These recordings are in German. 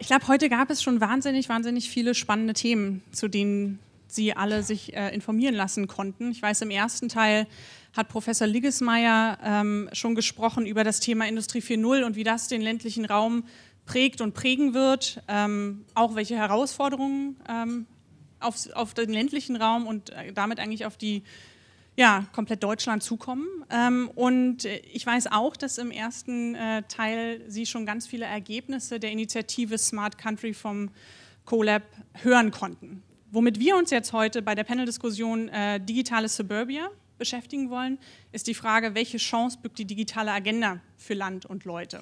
glaube, heute gab es schon wahnsinnig viele spannende Themen, zu denen Sie alle sich informieren lassen konnten. Ich weiß, im ersten Teil hat Professor Liggesmeier schon gesprochen über das Thema Industrie 4.0 und wie das den ländlichen Raum prägt und prägen wird, auch welche Herausforderungen auf den ländlichen Raum und damit eigentlich auf die komplett Deutschland zukommen. Und ich weiß auch, dass im ersten Teil Sie schon ganz viele Ergebnisse der Initiative Smart Country vom CoLab hören konnten. Womit wir uns jetzt heute bei der Paneldiskussion Digitales Suburbia beschäftigen wollen, ist die Frage, welche Chance birgt die digitale Agenda für Land und Leute?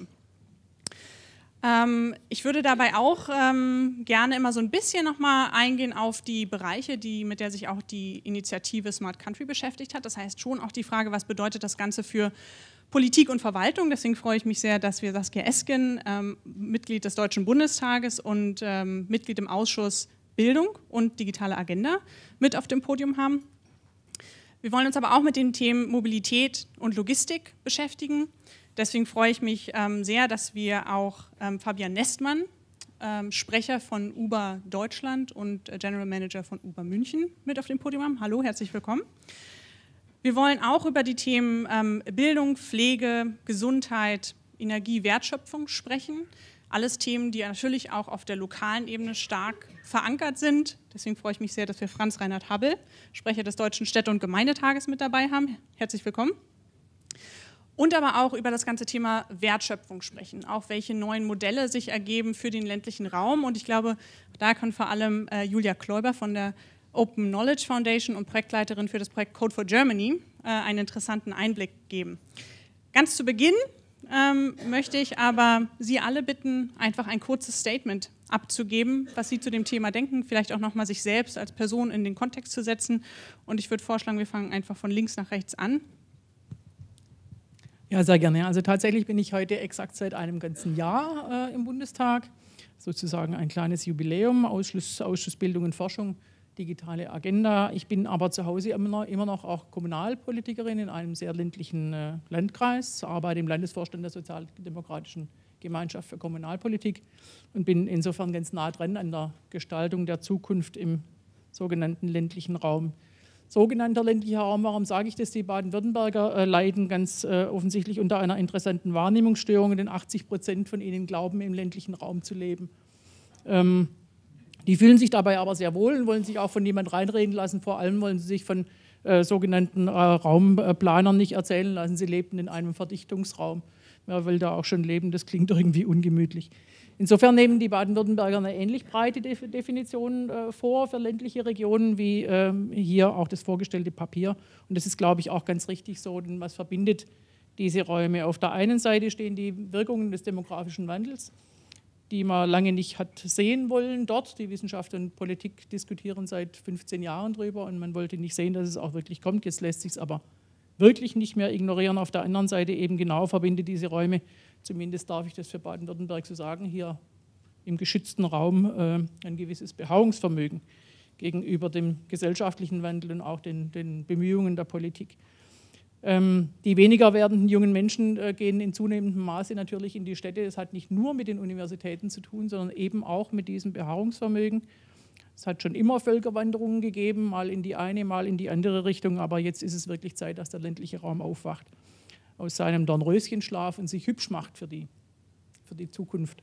Ich würde dabei auch gerne immer so ein bisschen nochmal eingehen auf die Bereiche, mit der sich auch die Initiative Smart Country beschäftigt hat. Das heißt schon auch die Frage, was bedeutet das Ganze für Politik und Verwaltung? Deswegen freue ich mich sehr, dass wir Saskia Esken, Mitglied des Deutschen Bundestages und Mitglied im Ausschuss Bildung und digitale Agenda, mit auf dem Podium haben. Wir wollen uns aber auch mit den Themen Mobilität und Logistik beschäftigen. Deswegen freue ich mich sehr, dass wir auch Fabian Nestmann, Sprecher von Uber Deutschland und General Manager von Uber München, mit auf dem Podium haben. Hallo, herzlich willkommen. Wir wollen auch über die Themen Bildung, Pflege, Gesundheit, Energie, Wertschöpfung sprechen. Alles Themen, die natürlich auch auf der lokalen Ebene stark verankert sind. Deswegen freue ich mich sehr, dass wir Franz Reinhard Habbel, Sprecher des Deutschen Städte- und Gemeindetages, mit dabei haben. Herzlich willkommen. Und aber auch über das ganze Thema Wertschöpfung sprechen, auch welche neuen Modelle sich ergeben für den ländlichen Raum. Und ich glaube, da kann vor allem Julia Kläuber von der Open Knowledge Foundation und Projektleiterin für das Projekt Code for Germany einen interessanten Einblick geben. Ganz zu Beginn möchte ich aber Sie alle bitten, einfach ein kurzes Statement abzugeben, was Sie zu dem Thema denken, vielleicht auch nochmal sich selbst als Person in den Kontext zu setzen. Und ich würde vorschlagen, wir fangen einfach von links nach rechts an. Ja, sehr gerne. Also tatsächlich bin ich heute exakt seit einem ganzen Jahr im Bundestag, sozusagen ein kleines Jubiläum, Ausschuss Bildung und Forschung, digitale Agenda. Ich bin aber zu Hause immer noch auch Kommunalpolitikerin in einem sehr ländlichen Landkreis, arbeite im Landesvorstand der Sozialdemokratischen Gemeinschaft für Kommunalpolitik und bin insofern ganz nah dran an der Gestaltung der Zukunft im sogenannten ländlichen Raum. Sogenannter ländlicher Raum, warum sage ich das? Die Baden-Württemberger leiden ganz offensichtlich unter einer interessanten Wahrnehmungsstörung, denn 80% von ihnen glauben, im ländlichen Raum zu leben. Die fühlen sich dabei aber sehr wohl und wollen sich auch von niemand reinreden lassen. Vor allem wollen sie sich von sogenannten Raumplanern nicht erzählen lassen, sie lebten in einem Verdichtungsraum. Wer will da auch schon leben? Das klingt irgendwie ungemütlich. Insofern nehmen die Baden-Württemberger eine ähnlich breite Definition vor für ländliche Regionen wie hier auch das vorgestellte Papier. Und das ist, glaube ich, auch ganz richtig so, denn was verbindet diese Räume? Auf der einen Seite stehen die Wirkungen des demografischen Wandels, die man lange nicht hat sehen wollen dort. Die Wissenschaft und Politik diskutieren seit 15 Jahren drüber und man wollte nicht sehen, dass es auch wirklich kommt. Jetzt lässt sich es aber wirklich nicht mehr ignorieren. Auf der anderen Seite eben genau verbindet diese Räume, zumindest darf ich das für Baden-Württemberg so sagen, hier im geschützten Raum ein gewisses Beharrungsvermögen gegenüber dem gesellschaftlichen Wandel und auch den Bemühungen der Politik. Die weniger werdenden jungen Menschen gehen in zunehmendem Maße natürlich in die Städte. Das hat nicht nur mit den Universitäten zu tun, sondern eben auch mit diesem Beharrungsvermögen. Es hat schon immer Völkerwanderungen gegeben, mal in die eine, mal in die andere Richtung, aber jetzt ist es wirklich Zeit, dass der ländliche Raum aufwacht aus seinem Dornröschenschlaf und sich hübsch macht für die Zukunft.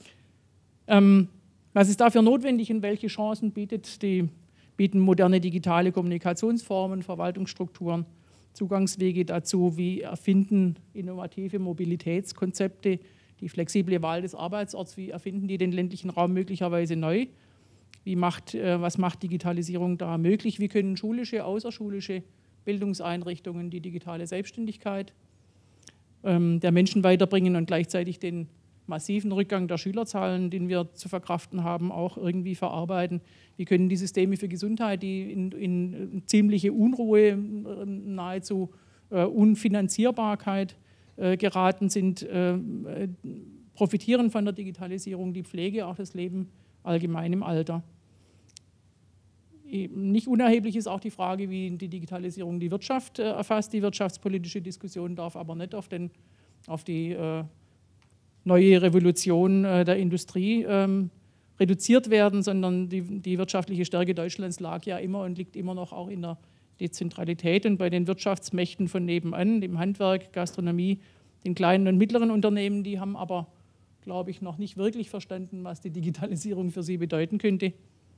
Was ist dafür notwendig und welche Chancen bieten moderne digitale Kommunikationsformen, Verwaltungsstrukturen, Zugangswege dazu, wie erfinden innovative Mobilitätskonzepte, die flexible Wahl des Arbeitsorts, wie erfinden die den ländlichen Raum möglicherweise neu? Was macht Digitalisierung da möglich? Wie können schulische, außerschulische Bildungseinrichtungen die digitale Selbstständigkeit der Menschen weiterbringen und gleichzeitig den massiven Rückgang der Schülerzahlen, den wir zu verkraften haben, auch irgendwie verarbeiten? Wie können die Systeme für Gesundheit, die in ziemliche Unruhe, nahezu Unfinanzierbarkeit geraten sind, profitieren von der Digitalisierung, die Pflege, auch das Leben allgemein im Alter? Nicht unerheblich ist auch die Frage, wie die Digitalisierung die Wirtschaft erfasst. Die wirtschaftspolitische Diskussion darf aber nicht auf die neue Revolution der Industrie reduziert werden, sondern die wirtschaftliche Stärke Deutschlands lag ja immer und liegt immer noch auch in der Dezentralität und bei den Wirtschaftsmächten von nebenan, dem Handwerk, Gastronomie, den kleinen und mittleren Unternehmen, die haben aber, glaube ich, noch nicht wirklich verstanden, was die Digitalisierung für sie bedeuten könnte.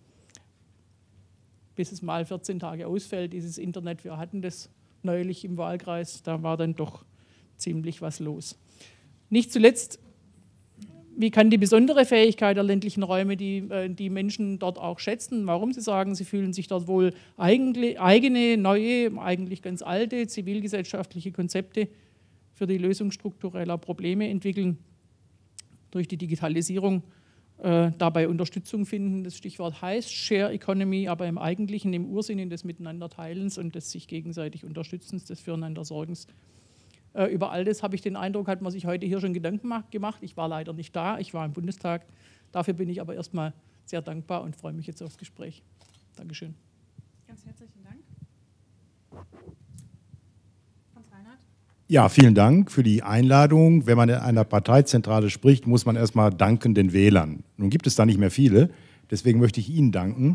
Bis es mal 14 Tage ausfällt, dieses Internet, wir hatten das neulich im Wahlkreis, da war dann doch ziemlich was los. Nicht zuletzt, wie kann die besondere Fähigkeit der ländlichen Räume die Menschen dort auch schätzen? Warum sie sagen, sie fühlen sich dort wohl eigene, neue, eigentlich ganz alte zivilgesellschaftliche Konzepte für die Lösung struktureller Probleme entwickeln, durch die Digitalisierung dabei Unterstützung finden. Das Stichwort heißt Share Economy, aber im Eigentlichen, im Ursinne des Miteinanderteilens und des sich gegenseitig Unterstützens, des Füreinandersorgens. Über all das habe ich den Eindruck, hat man sich heute hier schon Gedanken gemacht. Ich war leider nicht da, ich war im Bundestag. Dafür bin ich aber erstmal sehr dankbar und freue mich jetzt aufs Gespräch. Dankeschön. Ganz herzlichen Dank. Franz Reinhardt. Ja, vielen Dank für die Einladung. Wenn man in einer Parteizentrale spricht, muss man erstmal danken den Wählern. Nun gibt es da nicht mehr viele, deswegen möchte ich Ihnen danken.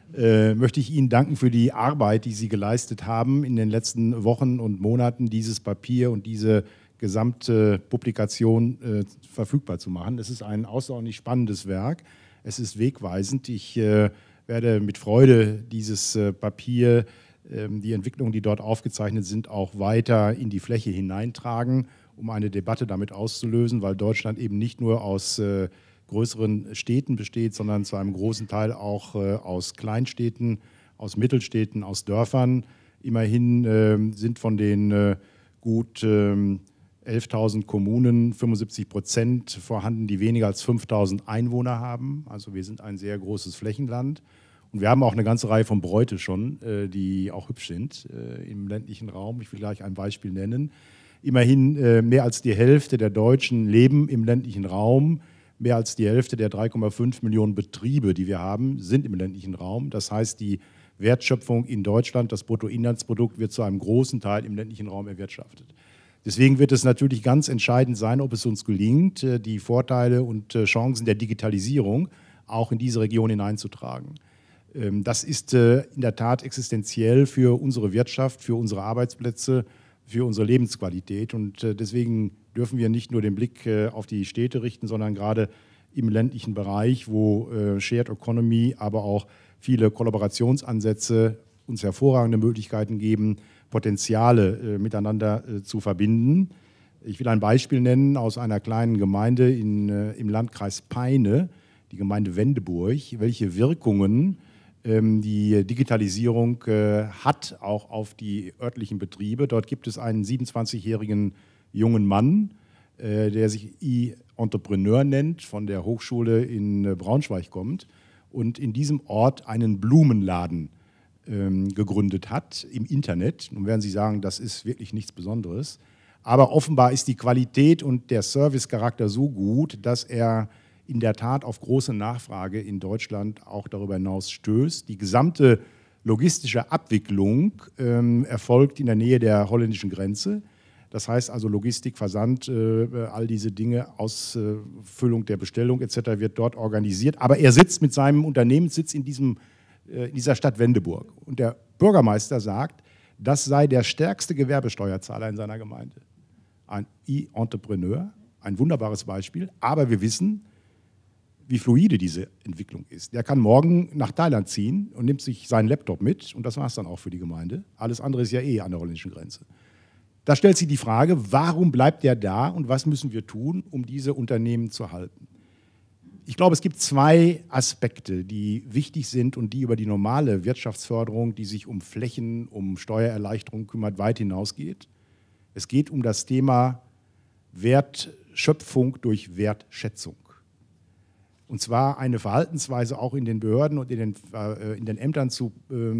Für die Arbeit, die Sie geleistet haben, in den letzten Wochen und Monaten dieses Papier und diese gesamte Publikation verfügbar zu machen. Es ist ein außerordentlich spannendes Werk. Es ist wegweisend. Ich werde mit Freude dieses Papier, die Entwicklungen, die dort aufgezeichnet sind, auch weiter in die Fläche hineintragen, um eine Debatte damit auszulösen, weil Deutschland eben nicht nur aus größeren Städten besteht, sondern zu einem großen Teil auch aus Kleinstädten, aus Mittelstädten, aus Dörfern. Immerhin sind von den gut 11.000 Kommunen 75% vorhanden, die weniger als 5.000 Einwohner haben. Also wir sind ein sehr großes Flächenland. Und wir haben auch eine ganze Reihe von Bräute schon, die auch hübsch sind im ländlichen Raum. Ich will gleich ein Beispiel nennen. Immerhin mehr als die Hälfte der Deutschen leben im ländlichen Raum. Mehr als die Hälfte der 3,5 Millionen Betriebe, die wir haben, sind im ländlichen Raum. Das heißt, die Wertschöpfung in Deutschland, das Bruttoinlandsprodukt, wird zu einem großen Teil im ländlichen Raum erwirtschaftet. Deswegen wird es natürlich ganz entscheidend sein, ob es uns gelingt, die Vorteile und Chancen der Digitalisierung auch in diese Region hineinzutragen. Das ist in der Tat existenziell für unsere Wirtschaft, für unsere Arbeitsplätze, für unsere Lebensqualität. Und deswegen dürfen wir nicht nur den Blick auf die Städte richten, sondern gerade im ländlichen Bereich, wo Shared Economy, aber auch viele Kollaborationsansätze uns hervorragende Möglichkeiten geben, Potenziale miteinander zu verbinden. Ich will ein Beispiel nennen aus einer kleinen Gemeinde im Landkreis Peine, die Gemeinde Wendeburg, welche Wirkungen die Digitalisierung hat auch auf die örtlichen Betriebe. Dort gibt es einen 27-jährigen jungen Mann, der sich E-Entrepreneur nennt, von der Hochschule in Braunschweig kommt und in diesem Ort einen Blumenladen gegründet hat im Internet. Nun werden Sie sagen, das ist wirklich nichts Besonderes. Aber offenbar ist die Qualität und der Servicecharakter so gut, dass er in der Tat auf große Nachfrage in Deutschland auch darüber hinaus stößt. Die gesamte logistische Abwicklung erfolgt in der Nähe der holländischen Grenze. Das heißt also Logistik, Versand, all diese Dinge, Ausfüllung der Bestellung etc. wird dort organisiert. Aber er sitzt mit seinem Unternehmenssitz in dieser Stadt Wendeburg. Und der Bürgermeister sagt, das sei der stärkste Gewerbesteuerzahler in seiner Gemeinde. Ein E-Entrepreneur, ein wunderbares Beispiel. Aber wir wissen, wie fluide diese Entwicklung ist. Der kann morgen nach Thailand ziehen und nimmt sich seinen Laptop mit und das war es dann auch für die Gemeinde. Alles andere ist ja an der holländischen Grenze. Da stellt sich die Frage, warum bleibt der da und was müssen wir tun, um diese Unternehmen zu halten? Ich glaube, es gibt zwei Aspekte, die wichtig sind und die über die normale Wirtschaftsförderung, die sich um Flächen, um Steuererleichterung kümmert, weit hinausgeht. Es geht um das Thema Wertschöpfung durch Wertschätzung. Und zwar eine Verhaltensweise auch in den Behörden und in den Ämtern zu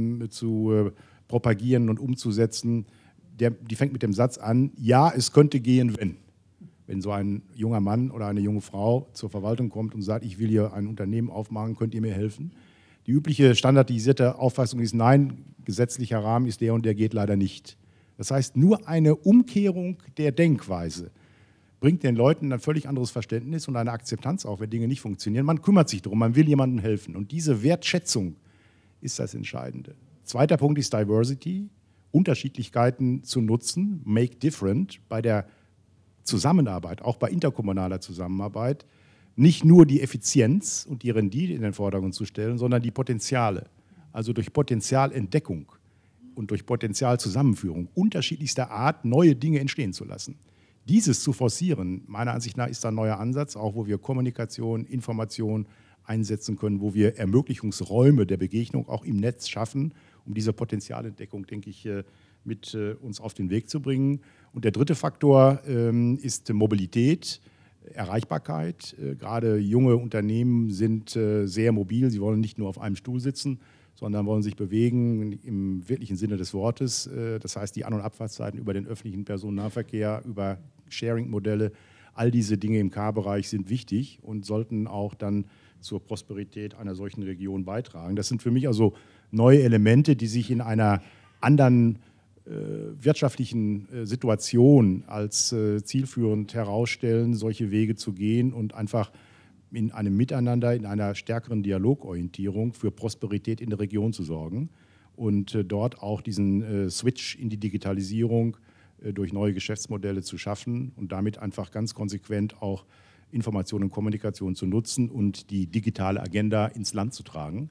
propagieren und umzusetzen. Die fängt mit dem Satz an, ja, es könnte gehen, wenn. Wenn so ein junger Mann oder eine junge Frau zur Verwaltung kommt und sagt, ich will hier ein Unternehmen aufmachen, könnt ihr mir helfen? Die übliche standardisierte Auffassung ist, nein, gesetzlicher Rahmen ist der und der geht leider nicht. Das heißt, nur eine Umkehrung der Denkweise bringt den Leuten ein völlig anderes Verständnis und eine Akzeptanz auch, wenn Dinge nicht funktionieren. Man kümmert sich darum, man will jemandem helfen. Und diese Wertschätzung ist das Entscheidende. Zweiter Punkt ist Diversity, Unterschiedlichkeiten zu nutzen, make different bei der Zusammenarbeit, auch bei interkommunaler Zusammenarbeit, nicht nur die Effizienz und die Rendite in den Vordergrund zu stellen, sondern die Potenziale. Also durch Potenzialentdeckung und durch Potenzialzusammenführung unterschiedlichster Art neue Dinge entstehen zu lassen. Dieses zu forcieren, meiner Ansicht nach, ist ein neuer Ansatz, auch wo wir Kommunikation, Information einsetzen können, wo wir Ermöglichungsräume der Begegnung auch im Netz schaffen, um diese Potenzialentdeckung, denke ich, mit uns auf den Weg zu bringen. Und der dritte Faktor ist Mobilität, Erreichbarkeit. Gerade junge Unternehmen sind sehr mobil. Sie wollen nicht nur auf einem Stuhl sitzen, sondern wollen sich bewegen im wirklichen Sinne des Wortes. Das heißt, die An- und Abfahrtszeiten über den öffentlichen Personennahverkehr, über Sharing-Modelle, all diese Dinge im K-Bereich sind wichtig und sollten auch dann zur Prosperität einer solchen Region beitragen. Das sind für mich also neue Elemente, die sich in einer anderen wirtschaftlichen Situation als zielführend herausstellen, solche Wege zu gehen und einfach in einem Miteinander, in einer stärkeren Dialogorientierung für Prosperität in der Region zu sorgen und dort auch diesen Switch in die Digitalisierung durch neue Geschäftsmodelle zu schaffen und damit einfach ganz konsequent auch Information und Kommunikation zu nutzen und die digitale Agenda ins Land zu tragen,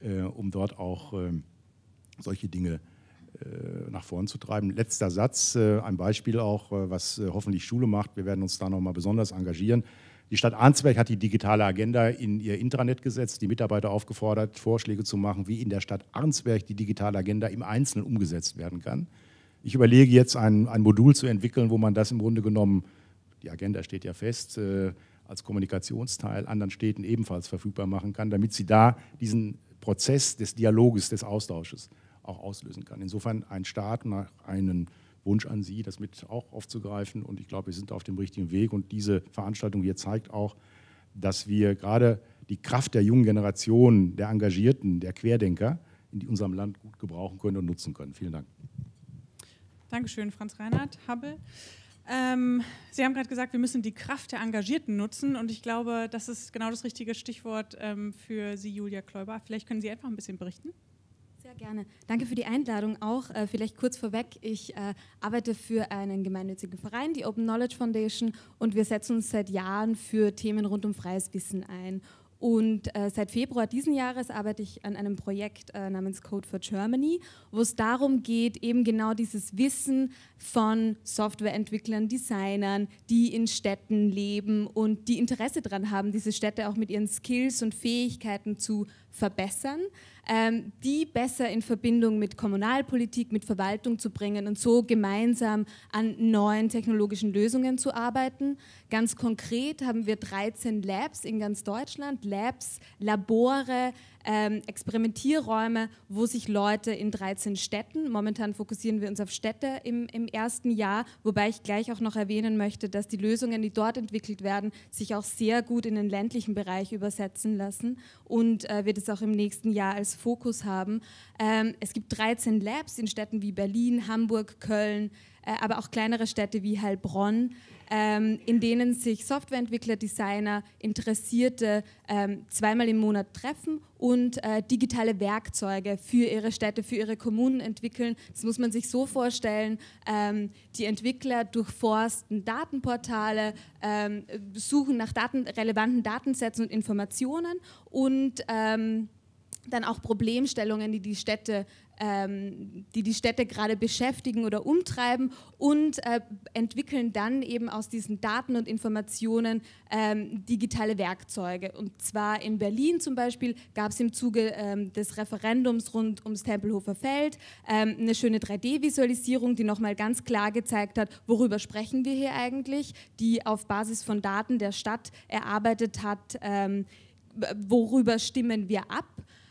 um dort auch solche Dinge nach vorn zu treiben. Letzter Satz, ein Beispiel auch, was hoffentlich Schule macht. Wir werden uns da nochmal besonders engagieren. Die Stadt Arnsberg hat die digitale Agenda in ihr Intranet gesetzt, die Mitarbeiter aufgefordert, Vorschläge zu machen, wie in der Stadt Arnsberg die digitale Agenda im Einzelnen umgesetzt werden kann. Ich überlege jetzt, ein Modul zu entwickeln, wo man das im Grunde genommen, die Agenda steht ja fest, als Kommunikationsteil anderen Städten ebenfalls verfügbar machen kann, damit sie da diesen Prozess des Dialoges, des Austausches auch auslösen kann. Insofern ein Start nach einen Wunsch an Sie, das mit auch aufzugreifen. Und ich glaube, wir sind auf dem richtigen Weg. Und diese Veranstaltung hier zeigt auch, dass wir gerade die Kraft der jungen Generation, der Engagierten, der Querdenker in unserem Land gut gebrauchen können und nutzen können. Vielen Dank. Dankeschön, Franz Reinhardt, Hubble. Sie haben gerade gesagt, wir müssen die Kraft der Engagierten nutzen. Und ich glaube, das ist genau das richtige Stichwort für Sie, Julia Kleuber. Vielleicht können Sie einfach ein bisschen berichten. Sehr gerne. Danke für die Einladung auch. Vielleicht kurz vorweg, ich arbeite für einen gemeinnützigen Verein, die Open Knowledge Foundation, und wir setzen uns seit Jahren für Themen rund um freies Wissen ein. Und seit Februar diesen Jahres arbeite ich an einem Projekt namens Code for Germany, wo es darum geht, eben genau dieses Wissen von Softwareentwicklern, Designern, die in Städten leben und die Interesse daran haben, diese Städte auch mit ihren Skills und Fähigkeiten zu verbessern, die besser in Verbindung mit Kommunalpolitik, mit Verwaltung zu bringen und so gemeinsam an neuen technologischen Lösungen zu arbeiten. Ganz konkret haben wir 13 Labs in ganz Deutschland, Labs, Labore, Experimentierräume, wo sich Leute in 13 Städten, momentan fokussieren wir uns auf Städte im ersten Jahr, wobei ich gleich auch noch erwähnen möchte, dass die Lösungen, die dort entwickelt werden, sich auch sehr gut in den ländlichen Bereich übersetzen lassen und wir das auch im nächsten Jahr als Fokus haben. Es gibt 13 Labs in Städten wie Berlin, Hamburg, Köln, aber auch kleinere Städte wie Heilbronn, in denen sich Softwareentwickler, Designer, Interessierte zweimal im Monat treffen und digitale Werkzeuge für ihre Städte, für ihre Kommunen entwickeln. Das muss man sich so vorstellen, die Entwickler durchforsten Datenportale, suchen nach relevanten Datensätzen und Informationen und dann auch Problemstellungen, die die Städte gerade beschäftigen oder umtreiben und entwickeln dann eben aus diesen Daten und Informationen digitale Werkzeuge. Und zwar in Berlin zum Beispiel gab es im Zuge des Referendums rund ums Tempelhofer Feld eine schöne 3D-Visualisierung, die nochmal ganz klar gezeigt hat, worüber sprechen wir hier eigentlich, die auf Basis von Daten der Stadt erarbeitet hat, worüber stimmen wir ab.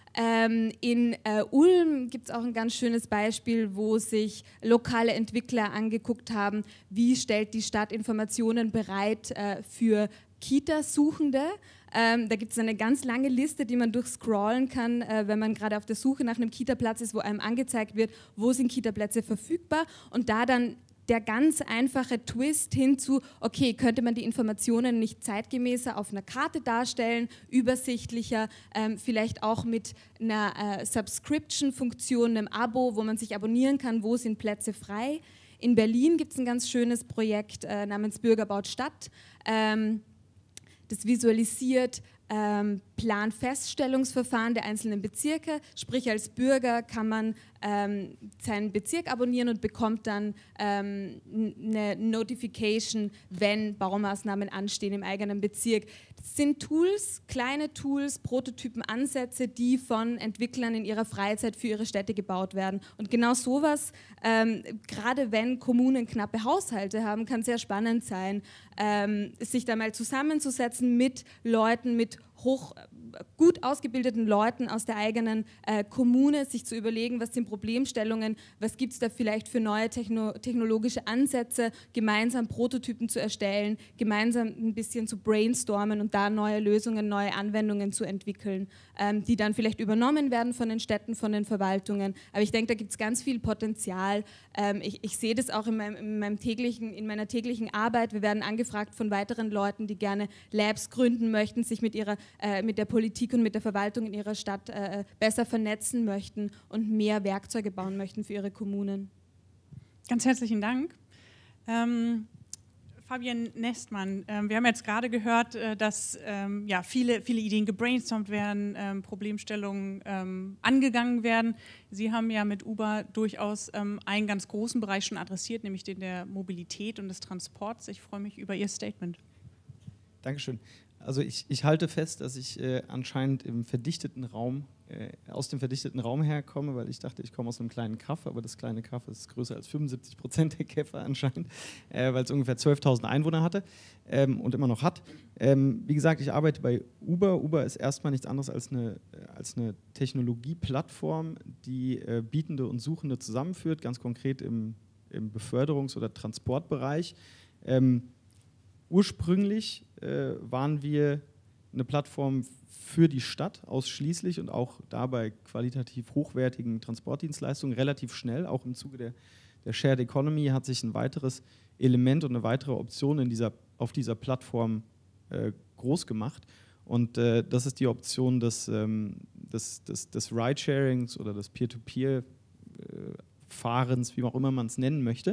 In Ulm gibt es auch ein ganz schönes Beispiel, wo sich lokale Entwickler angeguckt haben, wie stellt die Stadt Informationen bereit für Kita-Suchende. Da gibt es eine ganz lange Liste, die man durchscrollen kann, wenn man gerade auf der Suche nach einem Kita-Platz ist, wo einem angezeigt wird, wo sind Kita-Plätze verfügbar und da dann der ganz einfache Twist hin zu, okay, könnte man die Informationen nicht zeitgemäßer auf einer Karte darstellen, übersichtlicher, vielleicht auch mit einer Subscription-Funktion, einem Abo, wo man sich abonnieren kann, wo sind Plätze frei. In Berlin gibt es ein ganz schönes Projekt namens Bürgerbaut Stadt, das visualisiert Planfeststellungsverfahren der einzelnen Bezirke, sprich als Bürger kann man seinen Bezirk abonnieren und bekommt dann eine Notification, wenn Baumaßnahmen anstehen im eigenen Bezirk. Das sind Tools, kleine Tools, Prototypen, Ansätze, die von Entwicklern in ihrer Freizeit für ihre Städte gebaut werden. Und genau sowas, gerade wenn Kommunen knappe Haushalte haben, kann sehr spannend sein, sich da mal zusammenzusetzen mit Leuten, mit gut ausgebildeten Leuten aus der eigenen Kommune, sich zu überlegen, was sind Problemstellungen, was gibt es da vielleicht für neue technologische Ansätze, gemeinsam Prototypen zu erstellen, gemeinsam ein bisschen zu brainstormen und da neue Lösungen, neue Anwendungen zu entwickeln, die dann vielleicht übernommen werden von den Städten, von den Verwaltungen. Aber ich denke, da gibt es ganz viel Potenzial. Ich sehe das auch in meiner täglichen Arbeit. Wir werden angefragt von weiteren Leuten, die gerne Labs gründen möchten, sich mit der Politik und mit der Verwaltung in ihrer Stadt besser vernetzen möchten und mehr Werkzeuge bauen möchten für ihre Kommunen. Ganz herzlichen Dank. Fabian Nestmann, wir haben jetzt gerade gehört, dass viele Ideen gebrainstormt werden, Problemstellungen angegangen werden. Sie haben ja mit Uber durchaus einen ganz großen Bereich schon adressiert, nämlich den der Mobilität und des Transports. Ich freue mich über Ihr Statement. Dankeschön. Also ich halte fest, dass ich anscheinend aus dem verdichteten Raum herkomme, weil ich dachte, ich komme aus einem kleinen Kaff, aber das kleine Kaff ist größer als 75% der Käfer anscheinend, weil es ungefähr 12.000 Einwohner hatte und immer noch hat. Wie gesagt, ich arbeite bei Uber. Uber ist erstmal nichts anderes als eine Technologieplattform, die Bietende und Suchende zusammenführt, ganz konkret im Beförderungs- oder Transportbereich. Ursprünglich waren wir eine Plattform für die Stadt ausschließlich und auch dabei qualitativ hochwertigen Transportdienstleistungen relativ schnell. Auch im Zuge der Shared Economy hat sich ein weiteres Element und eine weitere Option auf dieser Plattform groß gemacht. Und das ist die Option des Ridesharings oder des Peer-to-Peer-Fahrens, wie auch immer man es nennen möchte.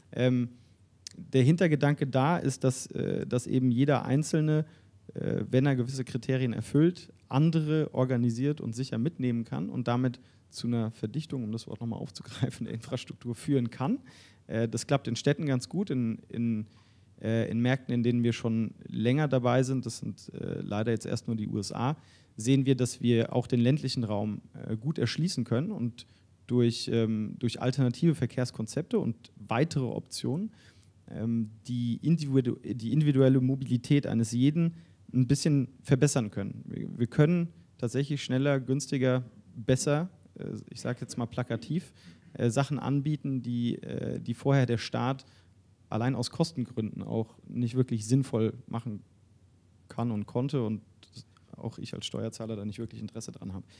Der Hintergedanke da ist, dass eben jeder Einzelne, wenn er gewisse Kriterien erfüllt, andere organisiert und sicher mitnehmen kann und damit zu einer Verdichtung, um das Wort nochmal aufzugreifen, der Infrastruktur führen kann. Das klappt in Städten ganz gut, in Märkten, in denen wir schon länger dabei sind, das sind leider jetzt erst nur die USA, sehen wir, dass wir auch den ländlichen Raum gut erschließen können und durch alternative Verkehrskonzepte und weitere Optionen die individuelle Mobilität eines jeden ein bisschen verbessern können. Wir können tatsächlich schneller, günstiger, besser, ich sage jetzt mal plakativ, Sachen anbieten, die vorher der Staat allein aus Kostengründen auch nicht wirklich sinnvoll machen kann und konnte und auch ich als Steuerzahler da nicht wirklich Interesse dran habe.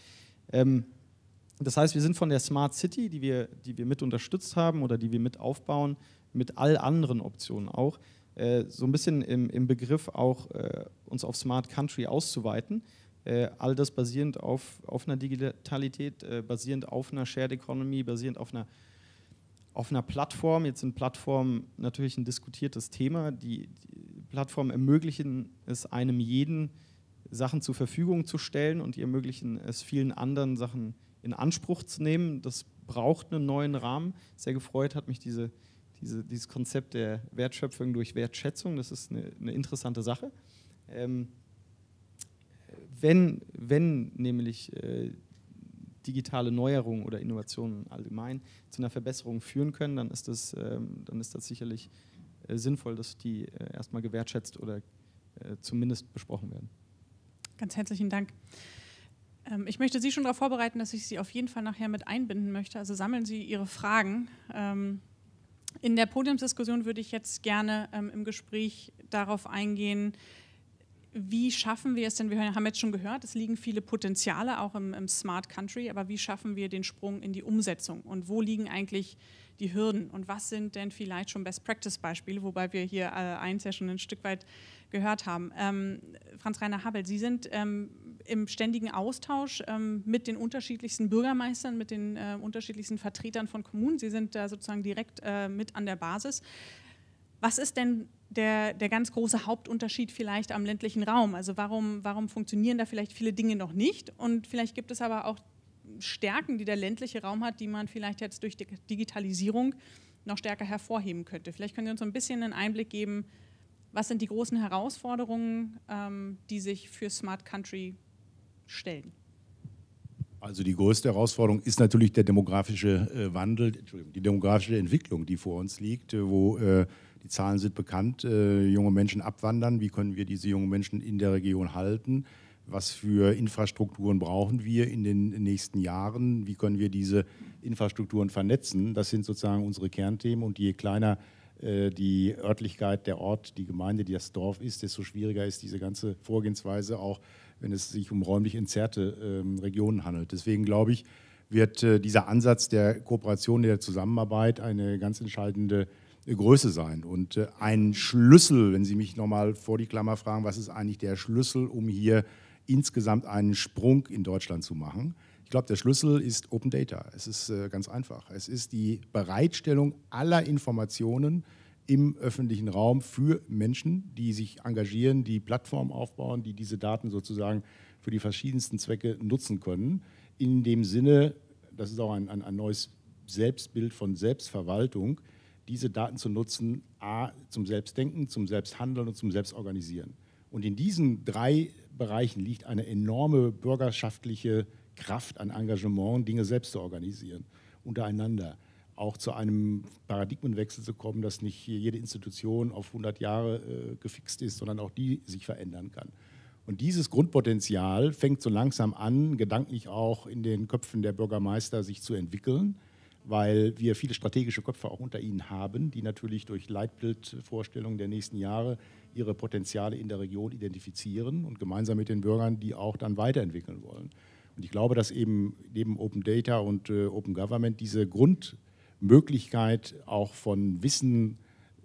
Das heißt, wir sind von der Smart City, die wir mit unterstützt haben oder die wir mit aufbauen, mit all anderen Optionen auch, so ein bisschen im Begriff auch, uns auf Smart Country auszuweiten. All das basierend auf einer Digitalität, basierend auf einer Shared Economy, basierend auf einer Plattform. Jetzt sind Plattformen natürlich ein diskutiertes Thema. Die Plattformen ermöglichen es einem jeden, Sachen zur Verfügung zu stellen und die ermöglichen es vielen anderen, Sachen in Anspruch zu nehmen. Das braucht einen neuen Rahmen. Sehr gefreut hat mich dieses Konzept der Wertschöpfung durch Wertschätzung, das ist eine interessante Sache. Wenn nämlich digitale Neuerungen oder Innovationen allgemein zu einer Verbesserung führen können, dann ist das sicherlich sinnvoll, dass die erstmal gewertschätzt oder zumindest besprochen werden. Ganz herzlichen Dank. Ich möchte Sie schon darauf vorbereiten, dass ich Sie auf jeden Fall nachher mit einbinden möchte. Also sammeln Sie Ihre Fragen. In der Podiumsdiskussion würde ich jetzt gerne im Gespräch darauf eingehen, wie schaffen wir es denn, wir haben jetzt schon gehört, es liegen viele Potenziale auch im Smart Country, aber wie schaffen wir den Sprung in die Umsetzung und wo liegen eigentlich die Hürden und was sind denn vielleicht schon Best-Practice-Beispiele, wobei wir hier eins ja schon ein Stück weit gehört haben. Franz-Rainer Habel, Sie sind im ständigen Austausch mit den unterschiedlichsten Bürgermeistern, mit den unterschiedlichsten Vertretern von Kommunen. Sie sind da sozusagen direkt mit an der Basis. Was ist denn der ganz große Hauptunterschied vielleicht am ländlichen Raum? Also warum funktionieren da vielleicht viele Dinge noch nicht? Und vielleicht gibt es aber auch Stärken, die der ländliche Raum hat, die man vielleicht jetzt durch die Digitalisierung noch stärker hervorheben könnte. Vielleicht können Sie uns so ein bisschen einen Einblick geben, was sind die großen Herausforderungen, die sich für Smart Country stellen? Also die größte Herausforderung ist natürlich der demografische Wandel, die demografische Entwicklung, die vor uns liegt, wo die Zahlen sind bekannt, junge Menschen abwandern. Wie können wir diese jungen Menschen in der Region halten? Was für Infrastrukturen brauchen wir in den nächsten Jahren? Wie können wir diese Infrastrukturen vernetzen? Das sind sozusagen unsere Kernthemen. Und je kleiner die Örtlichkeit, der Ort, die Gemeinde, die das Dorf ist, desto schwieriger ist diese ganze Vorgehensweise, auch wenn es sich um räumlich entzerrte Regionen handelt. Deswegen glaube ich, wird dieser Ansatz der Kooperation, der Zusammenarbeit eine ganz entscheidende Größe sein. Und ein Schlüssel, wenn Sie mich nochmal vor die Klammer fragen, was ist eigentlich der Schlüssel, um hier insgesamt einen Sprung in Deutschland zu machen? Ich glaube, der Schlüssel ist Open Data. Es ist ganz einfach. Es ist die Bereitstellung aller Informationen im öffentlichen Raum für Menschen, die sich engagieren, die Plattformen aufbauen, die diese Daten sozusagen für die verschiedensten Zwecke nutzen können. In dem Sinne, das ist auch ein neues Selbstbild von Selbstverwaltung, diese Daten zu nutzen, a, zum Selbstdenken, zum Selbsthandeln und zum Selbstorganisieren. Und in diesen 3 Bereichen liegt eine enorme bürgerschaftliche Kraft an Engagement, Dinge selbst zu organisieren, untereinander. Auch zu einem Paradigmenwechsel zu kommen, dass nicht jede Institution auf 100 Jahre gefixt ist, sondern auch die sich verändern kann. Und dieses Grundpotenzial fängt so langsam an, gedanklich auch in den Köpfen der Bürgermeister sich zu entwickeln, weil wir viele strategische Köpfe auch unter ihnen haben, die natürlich durch Leitbildvorstellungen der nächsten Jahre ihre Potenziale in der Region identifizieren und gemeinsam mit den Bürgern die auch dann weiterentwickeln wollen. Und ich glaube, dass eben neben Open Data und Open Government diese Grundmöglichkeit auch von Wissen,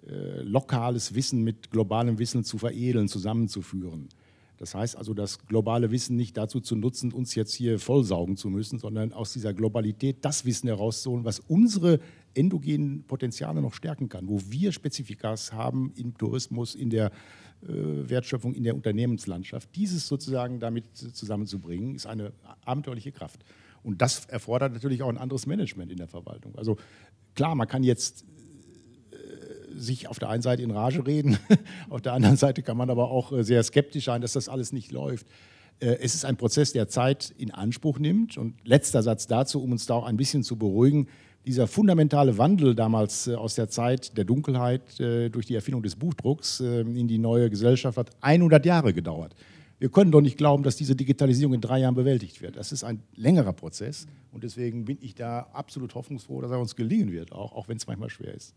lokales Wissen mit globalem Wissen zu veredeln, zusammenzuführen. Das heißt also, das globale Wissen nicht dazu zu nutzen, uns jetzt hier vollsaugen zu müssen, sondern aus dieser Globalität das Wissen herauszuholen, was unsere endogenen Potenziale noch stärken kann, wo wir Spezifikas haben im Tourismus, in der Wertschöpfung, in der Unternehmenslandschaft. Dieses sozusagen damit zusammenzubringen, ist eine abenteuerliche Kraft. Und das erfordert natürlich auch ein anderes Management in der Verwaltung. Also klar, man kann jetzt sich auf der einen Seite in Rage reden, auf der anderen Seite kann man aber auch sehr skeptisch sein, dass das alles nicht läuft. Es ist ein Prozess, der Zeit in Anspruch nimmt. Und letzter Satz dazu, um uns da auch ein bisschen zu beruhigen: Dieser fundamentale Wandel damals aus der Zeit der Dunkelheit durch die Erfindung des Buchdrucks in die neue Gesellschaft hat 100 Jahre gedauert. Wir können doch nicht glauben, dass diese Digitalisierung in 3 Jahren bewältigt wird. Das ist ein längerer Prozess und deswegen bin ich da absolut hoffnungsfroh, dass er uns gelingen wird, auch wenn es manchmal schwer ist.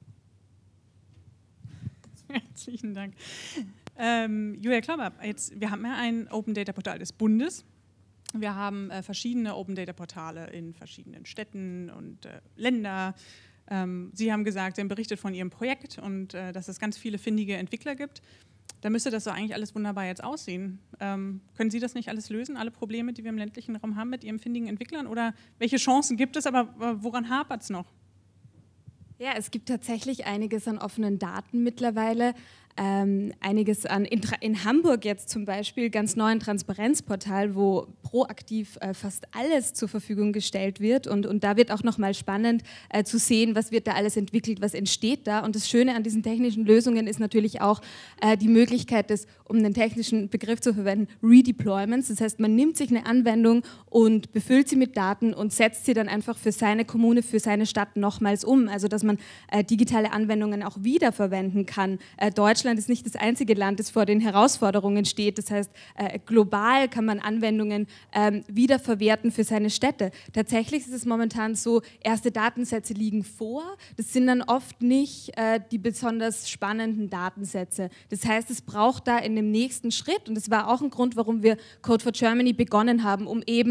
Herzlichen Dank. Julia Klauber, wir haben ja ein Open Data Portal des Bundes. Wir haben verschiedene Open Data Portale in verschiedenen Städten und Ländern. Sie haben gesagt, Sie haben berichtet von Ihrem Projekt und dass es ganz viele findige Entwickler gibt. Da müsste das so eigentlich alles wunderbar jetzt aussehen. Können Sie das nicht alles lösen, alle Probleme, die wir im ländlichen Raum haben mit Ihren findigen Entwicklern? Oder welche Chancen gibt es, aber woran hapert es noch? Ja, es gibt tatsächlich einiges an offenen Daten mittlerweile. Einiges in Hamburg jetzt zum Beispiel, ganz neu ein Transparenzportal, wo proaktiv fast alles zur Verfügung gestellt wird und da wird auch nochmal spannend zu sehen, was wird da alles entwickelt, was entsteht da. Und das Schöne an diesen technischen Lösungen ist natürlich auch die Möglichkeit des, um einen technischen Begriff zu verwenden, Redeployments. Das heißt, man nimmt sich eine Anwendung und befüllt sie mit Daten und setzt sie dann einfach für seine Kommune, für seine Stadt nochmals um. Also dass man digitale Anwendungen auch wiederverwenden kann. Deutschland ist nicht das einzige Land, das vor den Herausforderungen steht. Das heißt, global kann man Anwendungen wiederverwerten für seine Städte. Tatsächlich ist es momentan so, erste Datensätze liegen vor. Das sind dann oft nicht die besonders spannenden Datensätze. Das heißt, es braucht da in dem nächsten Schritt, und das war auch ein Grund, warum wir Code for Germany begonnen haben, um eben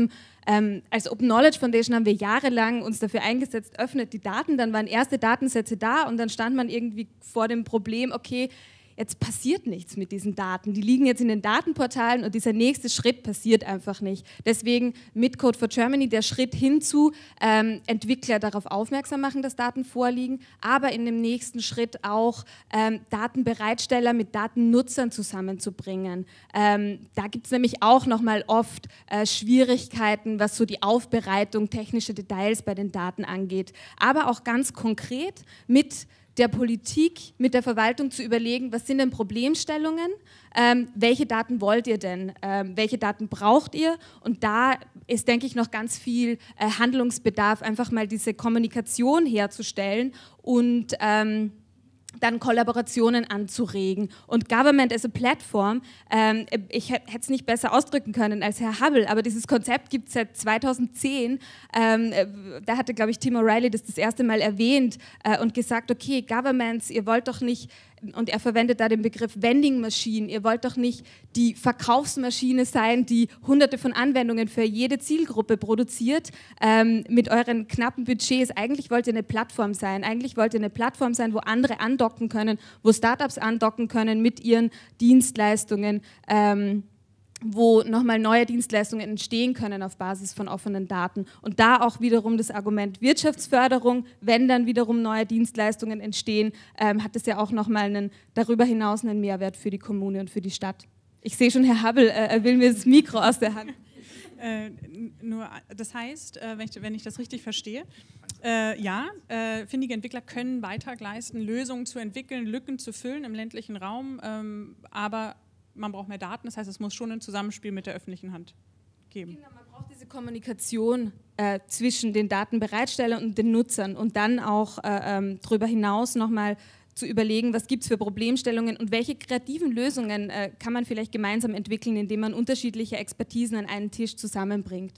Als Open Knowledge Foundation haben wir jahrelang uns dafür eingesetzt, öffnet die Daten, dann waren erste Datensätze da und dann stand man irgendwie vor dem Problem, okay, jetzt passiert nichts mit diesen Daten. Die liegen jetzt in den Datenportalen und dieser nächste Schritt passiert einfach nicht. Deswegen mit Code for Germany der Schritt hinzu, Entwickler darauf aufmerksam machen, dass Daten vorliegen, aber in dem nächsten Schritt auch Datenbereitsteller mit Datennutzern zusammenzubringen. Da gibt es nämlich auch nochmal oft Schwierigkeiten, was so die Aufbereitung, technische Details bei den Daten angeht. Aber auch ganz konkret mit der Politik, mit der Verwaltung zu überlegen, was sind denn Problemstellungen, welche Daten wollt ihr denn, welche Daten braucht ihr, und da ist, denke ich, noch ganz viel Handlungsbedarf, einfach mal diese Kommunikation herzustellen und dann Kollaborationen anzuregen. Und Government as a Platform, ich hätte es nicht besser ausdrücken können als Herr Hubble, aber dieses Konzept gibt es seit 2010. Da hatte, glaube ich, Tim O'Reilly das erste Mal erwähnt und gesagt, okay, Governments, ihr wollt doch nicht, und er verwendet da den Begriff Vending Machine, ihr wollt doch nicht die Verkaufsmaschine sein, die hunderte von Anwendungen für jede Zielgruppe produziert mit euren knappen Budgets. Eigentlich wollt ihr eine Plattform sein. Eigentlich wollt ihr eine Plattform sein, wo andere andocken können, wo Startups andocken können mit ihren Dienstleistungen, wo nochmal neue Dienstleistungen entstehen können auf Basis von offenen Daten. Und da auch wiederum das Argument Wirtschaftsförderung, wenn dann wiederum neue Dienstleistungen entstehen, hat es ja auch nochmal darüber hinaus einen Mehrwert für die Kommune und für die Stadt. Ich sehe schon, Herr Hubble will mir das Mikro aus der Hand. Das heißt, wenn ich das richtig verstehe, findige Entwickler können Beitrag leisten, Lösungen zu entwickeln, Lücken zu füllen im ländlichen Raum, aber man braucht mehr Daten, das heißt, es muss schon ein Zusammenspiel mit der öffentlichen Hand geben. Genau, man braucht diese Kommunikation zwischen den Datenbereitstellern und den Nutzern und dann auch darüber hinaus nochmal zu überlegen, was gibt es für Problemstellungen und welche kreativen Lösungen kann man vielleicht gemeinsam entwickeln, indem man unterschiedliche Expertisen an einen Tisch zusammenbringt.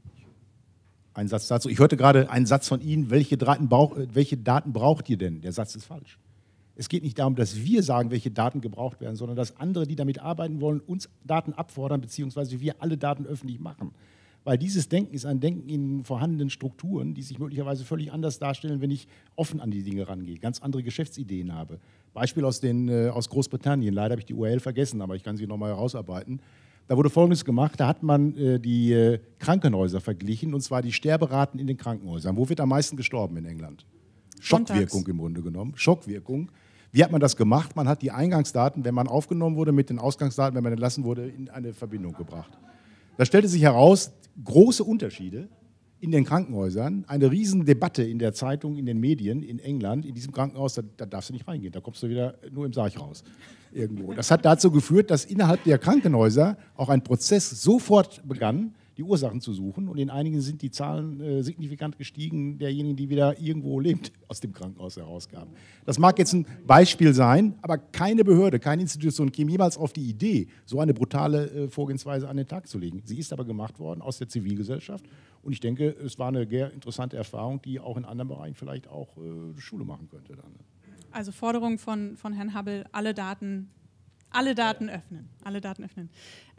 Ein Satz dazu. Ich hörte gerade einen Satz von Ihnen, welche Daten braucht ihr denn? Der Satz ist falsch. Es geht nicht darum, dass wir sagen, welche Daten gebraucht werden, sondern dass andere, die damit arbeiten wollen, uns Daten abfordern, beziehungsweise wir alle Daten öffentlich machen. Weil dieses Denken ist ein Denken in vorhandenen Strukturen, die sich möglicherweise völlig anders darstellen, wenn ich offen an die Dinge rangehe, ganz andere Geschäftsideen habe. Beispiel aus Großbritannien, leider habe ich die URL vergessen, aber ich kann sie nochmal herausarbeiten. Da wurde Folgendes gemacht, da hat man die Krankenhäuser verglichen, und zwar die Sterberaten in den Krankenhäusern. Wo wird am meisten gestorben in England? Schockwirkung im Grunde genommen, Schockwirkung. Wie hat man das gemacht? Man hat die Eingangsdaten, wenn man aufgenommen wurde, mit den Ausgangsdaten, wenn man entlassen wurde, in eine Verbindung gebracht. Da stellte sich heraus, große Unterschiede in den Krankenhäusern, eine riesen Debatte in der Zeitung, in den Medien in England, in diesem Krankenhaus, da darfst du nicht reingehen, da kommst du wieder nur im Sarg raus. Irgendwo. Das hat dazu geführt, dass innerhalb der Krankenhäuser auch ein Prozess sofort begann, die Ursachen zu suchen, und in einigen sind die Zahlen signifikant gestiegen, derjenigen, die wieder irgendwo lebt, aus dem Krankenhaus herauskamen. Das mag jetzt ein Beispiel sein, aber keine Behörde, keine Institution käme jemals auf die Idee, so eine brutale Vorgehensweise an den Tag zu legen. Sie ist aber gemacht worden aus der Zivilgesellschaft, und ich denke, es war eine sehr interessante Erfahrung, die auch in anderen Bereichen vielleicht auch Schule machen könnte. Dann. Also Forderung von Herrn Hubble, alle Daten öffnen. Alle Daten öffnen.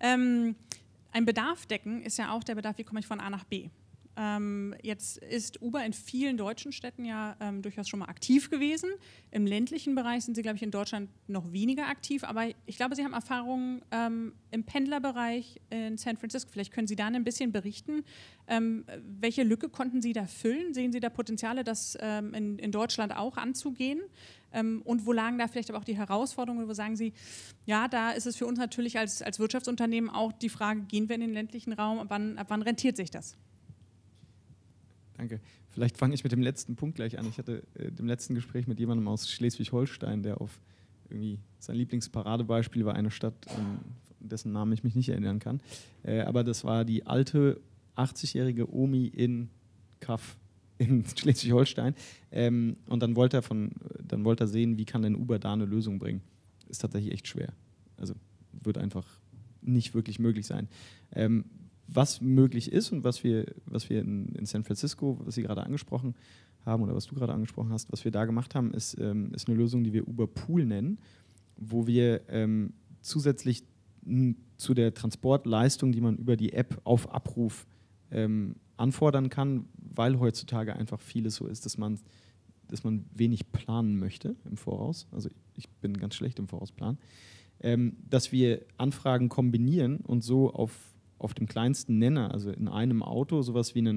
Ein Bedarf decken ist ja auch der Bedarf, wie komme ich von A nach B. Jetzt ist Uber in vielen deutschen Städten ja durchaus schon mal aktiv gewesen. Im ländlichen Bereich sind sie, glaube ich, in Deutschland noch weniger aktiv, aber ich glaube, Sie haben Erfahrungen im Pendlerbereich in San Francisco. Vielleicht können Sie da ein bisschen berichten. Welche Lücke konnten Sie da füllen? Sehen Sie da Potenziale, das in Deutschland auch anzugehen? Und wo lagen da vielleicht aber auch die Herausforderungen, wo sagen Sie, ja, da ist es für uns natürlich als Wirtschaftsunternehmen auch die Frage, gehen wir in den ländlichen Raum, ab wann rentiert sich das? Danke. Vielleicht fange ich mit dem letzten Punkt gleich an. Ich hatte im letzten Gespräch mit jemandem aus Schleswig-Holstein, der auf irgendwie sein Lieblingsparadebeispiel war eine Stadt, dessen Namen ich mich nicht erinnern kann. Aber das war die alte 80-jährige Omi in Kaff in Schleswig-Holstein. Und dann wollte er sehen, wie kann denn Uber da eine Lösung bringen. Ist tatsächlich echt schwer. Also wird einfach nicht wirklich möglich sein. Was möglich ist und was wir in San Francisco, was Sie gerade angesprochen haben oder was du gerade angesprochen hast, was wir da gemacht haben, ist eine Lösung, die wir Uber Pool nennen, wo wir zusätzlich zu der Transportleistung, die man über die App auf Abruf anfordern kann, weil heutzutage einfach vieles so ist, dass man wenig planen möchte im Voraus. Also ich bin ganz schlecht im Vorausplanen. Dass wir Anfragen kombinieren und so auf dem kleinsten Nenner, also in einem Auto, sowas wie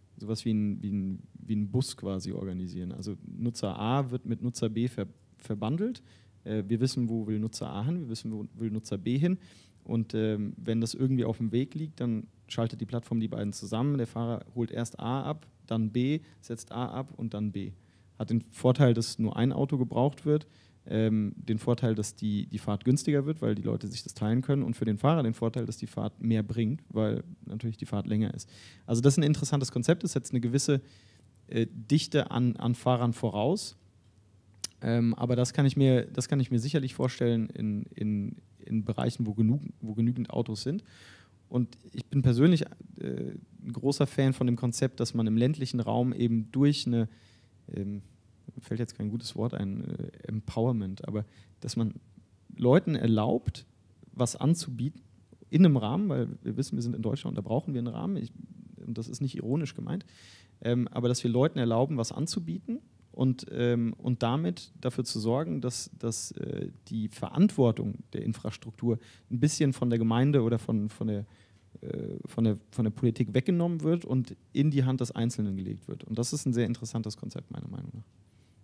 ein Bus quasi organisieren. Also Nutzer A wird mit Nutzer B verbandelt. Wir wissen, wo will Nutzer A hin, wir wissen, wo will Nutzer B hin. Und wenn das irgendwie auf dem Weg liegt, dann schaltet die Plattform die beiden zusammen. Der Fahrer holt erst A ab, dann B, setzt A ab und dann B. Hat den Vorteil, dass nur ein Auto gebraucht wird, den Vorteil, dass die Fahrt günstiger wird, weil die Leute sich das teilen können, und für den Fahrer den Vorteil, dass die Fahrt mehr bringt, weil natürlich die Fahrt länger ist. Also das ist ein interessantes Konzept, das setzt eine gewisse Dichte an Fahrern voraus, aber das kann ich mir sicherlich vorstellen in Bereichen, wo genügend Autos sind. Und ich bin persönlich ein großer Fan von dem Konzept, dass man im ländlichen Raum eben durch eine fällt jetzt kein gutes Wort ein, Empowerment, aber dass man Leuten erlaubt, was anzubieten in einem Rahmen, weil wir wissen, wir sind in Deutschland und da brauchen wir einen Rahmen, und das ist nicht ironisch gemeint, aber dass wir Leuten erlauben, was anzubieten und damit dafür zu sorgen, dass die Verantwortung der Infrastruktur ein bisschen von der Gemeinde oder von der Politik weggenommen wird und in die Hand des Einzelnen gelegt wird. Und das ist ein sehr interessantes Konzept, meiner Meinung nach.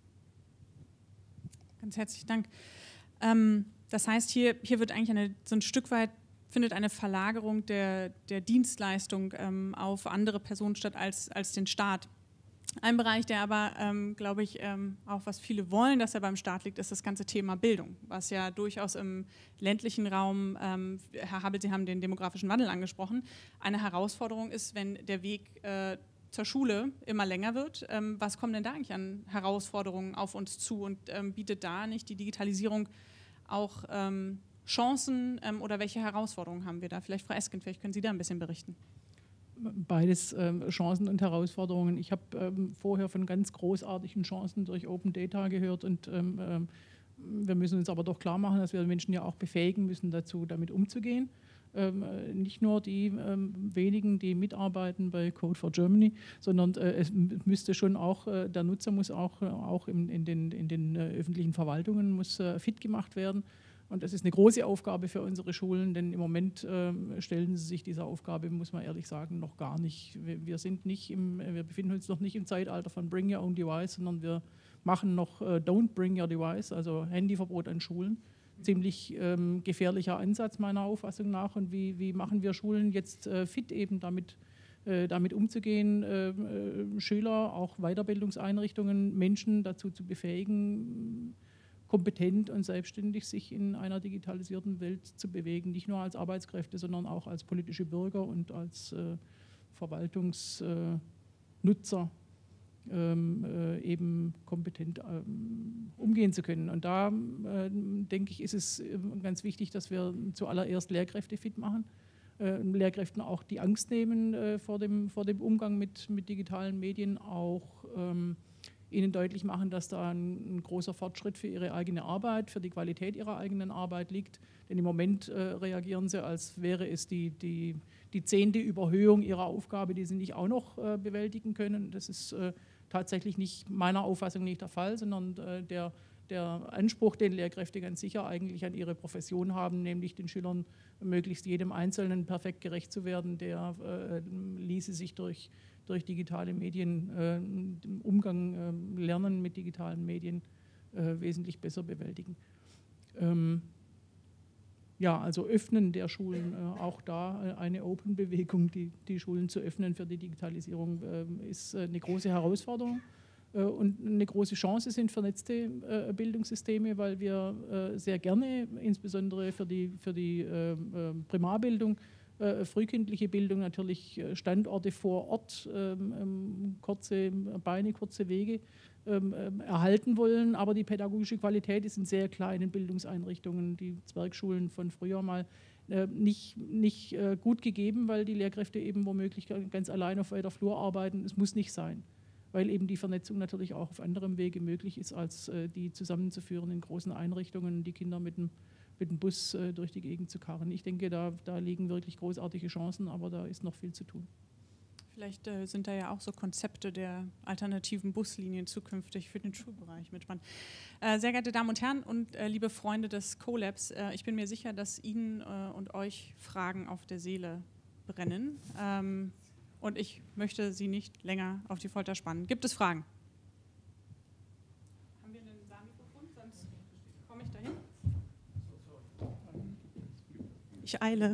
Ganz herzlichen Dank. Das heißt, hier wird eigentlich so ein Stück weit findet eine Verlagerung der Dienstleistung auf andere Personen statt als den Staat. Ein Bereich, der aber, glaube ich, auch was viele wollen, dass er beim Staat liegt, ist das ganze Thema Bildung, was ja durchaus im ländlichen Raum, Herr Habel, Sie haben den demografischen Wandel angesprochen, eine Herausforderung ist, wenn der Weg zur Schule immer länger wird. Was kommen denn da eigentlich an Herausforderungen auf uns zu und bietet da nicht die Digitalisierung auch Chancen oder welche Herausforderungen haben wir da? Vielleicht, Frau Esken, vielleicht können Sie da ein bisschen berichten. Beides Chancen und Herausforderungen. Ich habe vorher von ganz großartigen Chancen durch Open Data gehört und wir müssen uns aber doch klar machen, dass wir Menschen ja auch befähigen müssen, dazu damit umzugehen. Nicht nur die wenigen, die mitarbeiten bei Code for Germany, sondern es müsste schon auch, der Nutzer muss auch in den öffentlichen Verwaltungen muss fit gemacht werden. Und das ist eine große Aufgabe für unsere Schulen, denn im Moment stellen sie sich dieser Aufgabe, muss man ehrlich sagen, noch gar nicht. Wir befinden uns noch nicht im Zeitalter von Bring Your Own Device, sondern wir machen noch Don't Bring Your Device, also Handyverbot an Schulen. Ziemlich gefährlicher Ansatz meiner Auffassung nach. Und wie machen wir Schulen jetzt fit, eben damit umzugehen, Schüler, auch Weiterbildungseinrichtungen, Menschen dazu zu befähigen, kompetent und selbstständig sich in einer digitalisierten Welt zu bewegen, nicht nur als Arbeitskräfte, sondern auch als politische Bürger und als Verwaltungsnutzer eben kompetent umgehen zu können. Und da, denke ich, ist es ganz wichtig, dass wir zuallererst Lehrkräfte fit machen, Lehrkräften auch die Angst nehmen vor dem Umgang mit digitalen Medien, auch ihnen deutlich machen, dass da ein großer Fortschritt für ihre eigene Arbeit, für die Qualität ihrer eigenen Arbeit liegt. Denn im Moment reagieren sie, als wäre es die 10. Überhöhung ihrer Aufgabe, die sie nicht auch noch bewältigen können. Das ist tatsächlich nicht meiner Auffassung nicht der Fall, sondern der Anspruch, den Lehrkräfte ganz sicher eigentlich an ihre Profession haben, nämlich den Schülern möglichst jedem Einzelnen perfekt gerecht zu werden, der ließe sich durch digitale Medien, Umgang, Lernen mit digitalen Medien wesentlich besser bewältigen. Ja, also Öffnen der Schulen, auch da eine Open-Bewegung, die Schulen zu öffnen für die Digitalisierung, ist eine große Herausforderung. Und eine große Chance sind vernetzte Bildungssysteme, weil wir sehr gerne, insbesondere für die Primarbildung, frühkindliche Bildung natürlich Standorte vor Ort, kurze Beine, kurze Wege erhalten wollen, aber die pädagogische Qualität ist in sehr kleinen Bildungseinrichtungen, die Zwergschulen von früher mal, nicht gut gegeben, weil die Lehrkräfte eben womöglich ganz allein auf weiter Flur arbeiten. Es muss nicht sein, weil eben die Vernetzung natürlich auch auf anderem Wege möglich ist, als die zusammenzuführen in großen Einrichtungen, die Kinder mit dem Bus durch die Gegend zu karren. Ich denke, da liegen wirklich großartige Chancen, aber da ist noch viel zu tun. Vielleicht sind da ja auch so Konzepte der alternativen Buslinien zukünftig für den Schulbereich mit spannend. Sehr geehrte Damen und Herren und liebe Freunde des CoLabs, ich bin mir sicher, dass Ihnen und euch Fragen auf der Seele brennen. Und ich möchte Sie nicht länger auf die Folter spannen. Gibt es Fragen? Haben wir einen Saalmikrofon? Sonst komme ich dahin. Ich eile.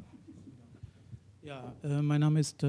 Ja, mein Name ist...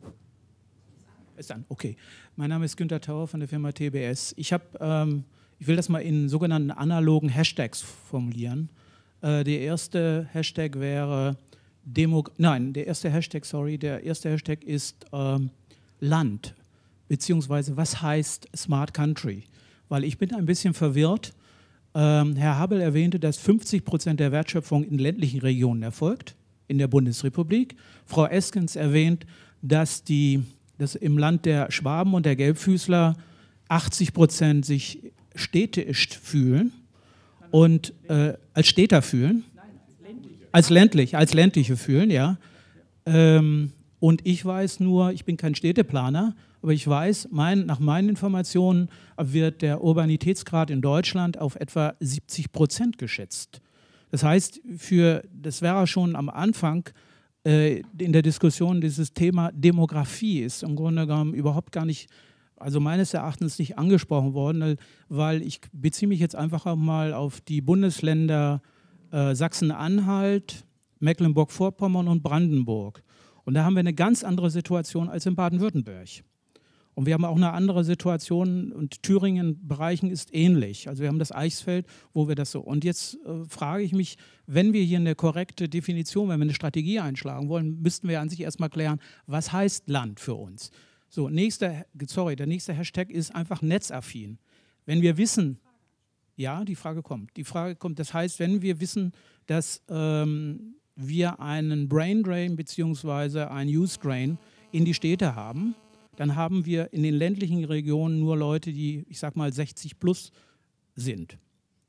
Okay. Mein Name ist Günther Tauer von der Firma TBS. Ich will das mal in sogenannten analogen Hashtags formulieren. Der erste Hashtag wäre der erste Hashtag ist Land, beziehungsweise was heißt Smart Country? Weil ich bin ein bisschen verwirrt. Herr Habel erwähnte, dass 50% der Wertschöpfung in ländlichen Regionen erfolgt, in der Bundesrepublik. Frau Eskens erwähnt, dass im Land der Schwaben und der Gelbfüßler 80% sich städtisch fühlen und als Städter fühlen, als ländliche fühlen, ja. Und ich weiß nur, ich bin kein Städteplaner, aber ich weiß, nach meinen Informationen wird der Urbanitätsgrad in Deutschland auf etwa 70% geschätzt. Das heißt, das wäre schon am Anfang in der Diskussion, dieses Thema Demografie ist im Grunde genommen überhaupt gar nicht, also meines Erachtens nicht angesprochen worden, weil ich beziehe mich jetzt einfach auch mal auf die Bundesländer Sachsen-Anhalt, Mecklenburg-Vorpommern und Brandenburg. Und da haben wir eine ganz andere Situation als in Baden-Württemberg. Und wir haben auch eine andere Situation und Thüringen-Bereichen ist ähnlich. Also wir haben das Eichsfeld, wo wir das so. Und jetzt frage ich mich, wenn wir hier eine korrekte Definition, wenn wir eine Strategie einschlagen wollen, müssten wir an sich erstmal klären, was heißt Land für uns? So, der nächste Hashtag ist einfach netzaffin. Wenn wir wissen, ja, die Frage kommt, das heißt, wenn wir wissen, dass wir einen Brain Drain bzw. einen Use Drain in die Städte haben, dann haben wir in den ländlichen Regionen nur Leute, die, ich sag mal, 60 plus sind.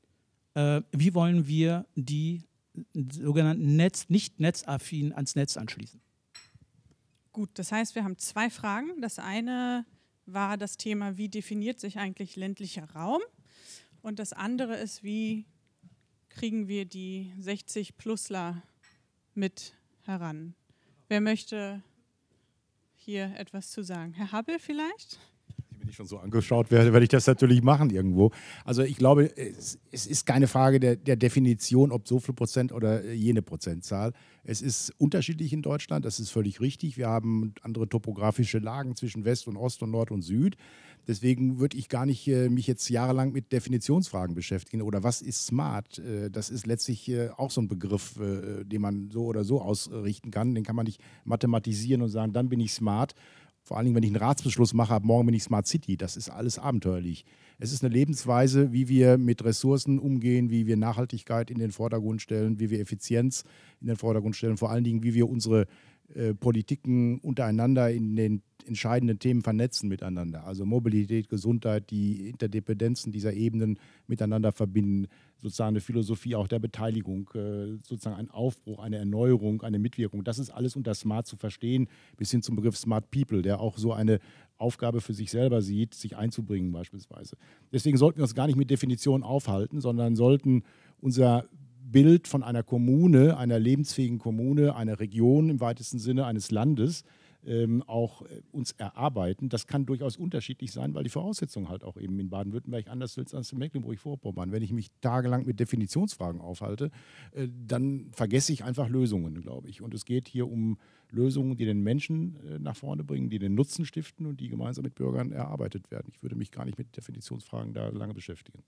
Wie wollen wir die sogenannten nicht netzaffin ans Netz anschließen? Gut, das heißt, wir haben zwei Fragen. Das eine war das Thema, wie definiert sich eigentlich ländlicher Raum? Und das andere ist, wie kriegen wir die 60-Plusler mit heran? Wer möchte hier etwas zu sagen? Herr Habel vielleicht? Wenn ich schon so angeschaut werde, werde ich das natürlich machen irgendwo. Also ich glaube, es ist keine Frage der Definition, ob so viel Prozent oder jene Prozentzahl. Es ist unterschiedlich in Deutschland, das ist völlig richtig. Wir haben andere topografische Lagen zwischen West und Ost und Nord und Süd. Deswegen würde ich gar nicht mich jetzt jahrelang mit Definitionsfragen beschäftigen. Oder was ist smart? Das ist letztlich auch so ein Begriff, den man so oder so ausrichten kann. Den kann man nicht mathematisieren und sagen, dann bin ich smart. Vor allen Dingen, wenn ich einen Ratsbeschluss mache, ab morgen bin ich Smart City. Das ist alles abenteuerlich. Es ist eine Lebensweise, wie wir mit Ressourcen umgehen, wie wir Nachhaltigkeit in den Vordergrund stellen, wie wir Effizienz in den Vordergrund stellen, vor allen Dingen, wie wir unsere Politiken untereinander in den entscheidenden Themen vernetzen miteinander. Also Mobilität, Gesundheit, die Interdependenzen dieser Ebenen miteinander verbinden, sozusagen eine Philosophie auch der Beteiligung, sozusagen ein Aufbruch, eine Erneuerung, eine Mitwirkung. Das ist alles unter Smart zu verstehen, bis hin zum Begriff Smart People, der auch so eine Aufgabe für sich selber sieht, sich einzubringen beispielsweise. Deswegen sollten wir uns gar nicht mit Definitionen aufhalten, sondern sollten unser Bild von einer Kommune, einer lebensfähigen Kommune, einer Region im weitesten Sinne, eines Landes auch uns erarbeiten. Das kann durchaus unterschiedlich sein, weil die Voraussetzungen halt auch eben in Baden-Württemberg anders sind als in Mecklenburg-Vorpommern. Wenn ich mich tagelang mit Definitionsfragen aufhalte, dann vergesse ich einfach Lösungen, glaube ich. Und es geht hier um Lösungen, die den Menschen nach vorne bringen, die den Nutzen stiften und die gemeinsam mit Bürgern erarbeitet werden. Ich würde mich gar nicht mit Definitionsfragen da lange beschäftigen.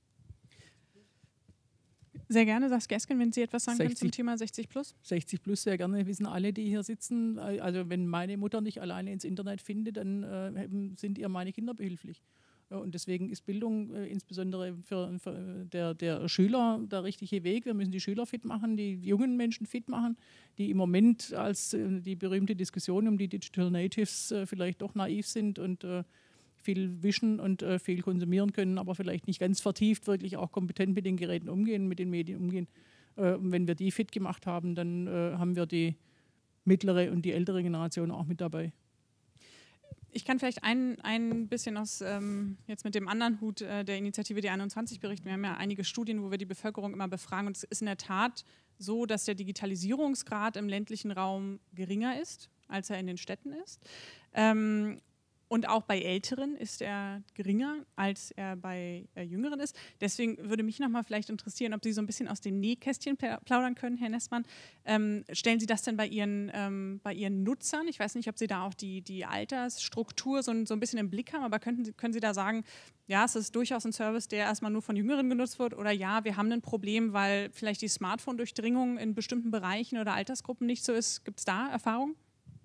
Sehr gerne, Saskia Esken, wenn Sie etwas sagen können zum Thema 60 plus. 60 plus sehr gerne, wissen alle, die hier sitzen. Also wenn meine Mutter nicht alleine ins Internet findet, dann sind ihr meine Kinder behilflich. Und deswegen ist Bildung insbesondere für der Schüler der richtige Weg. Wir müssen die Schüler fit machen, die jungen Menschen fit machen, die im Moment als die berühmte Diskussion um die Digital Natives vielleicht doch naiv sind und viel wischen und viel konsumieren können, aber vielleicht nicht ganz vertieft wirklich auch kompetent mit den Geräten umgehen, mit den Medien umgehen. Und wenn wir die fit gemacht haben, dann haben wir die mittlere und die ältere Generation auch mit dabei. Ich kann vielleicht ein bisschen aus jetzt mit dem anderen Hut der Initiative D21 berichten. Wir haben ja einige Studien, wo wir die Bevölkerung immer befragen. Und es ist in der Tat so, dass der Digitalisierungsgrad im ländlichen Raum geringer ist, als er in den Städten ist. Und auch bei Älteren ist er geringer, als er bei Jüngeren ist. Deswegen würde mich nochmal vielleicht interessieren, ob Sie so ein bisschen aus dem Nähkästchen plaudern können, Herr Nessmann. Stellen Sie das denn bei Ihren Nutzern? Ich weiß nicht, ob Sie da auch die Altersstruktur so ein bisschen im Blick haben, aber können Sie da sagen, ja, es ist durchaus ein Service, der erstmal nur von Jüngeren genutzt wird, oder ja, wir haben ein Problem, weil vielleicht die Smartphone-Durchdringung in bestimmten Bereichen oder Altersgruppen nicht so ist. Gibt es da Erfahrungen?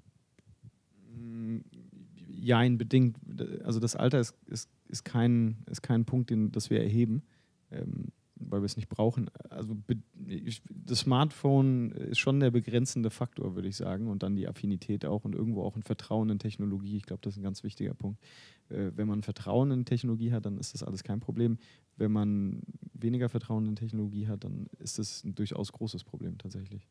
Jein, bedingt. Also das Alter ist kein Punkt, das wir erheben, weil wir es nicht brauchen. Also das Smartphone ist schon der begrenzende Faktor, würde ich sagen, und dann die Affinität auch und irgendwo auch ein Vertrauen in Technologie. Ich glaube, das ist ein ganz wichtiger Punkt. Wenn man Vertrauen in Technologie hat, dann ist das alles kein Problem. Wenn man weniger Vertrauen in Technologie hat, dann ist das ein durchaus großes Problem tatsächlich.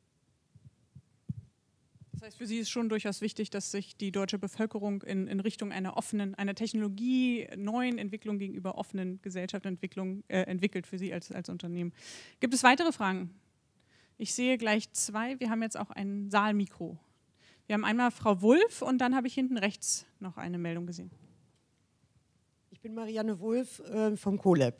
Das heißt, für Sie ist schon durchaus wichtig, dass sich die deutsche Bevölkerung in Richtung einer technologieneuen Entwicklung gegenüber offenen Gesellschaftsentwicklung entwickelt für Sie als Unternehmen. Gibt es weitere Fragen? Ich sehe gleich 2. Wir haben jetzt auch ein Saalmikro. Wir haben einmal Frau Wulff und dann habe ich hinten rechts noch eine Meldung gesehen. Ich bin Marianne Wulff vom CoLab.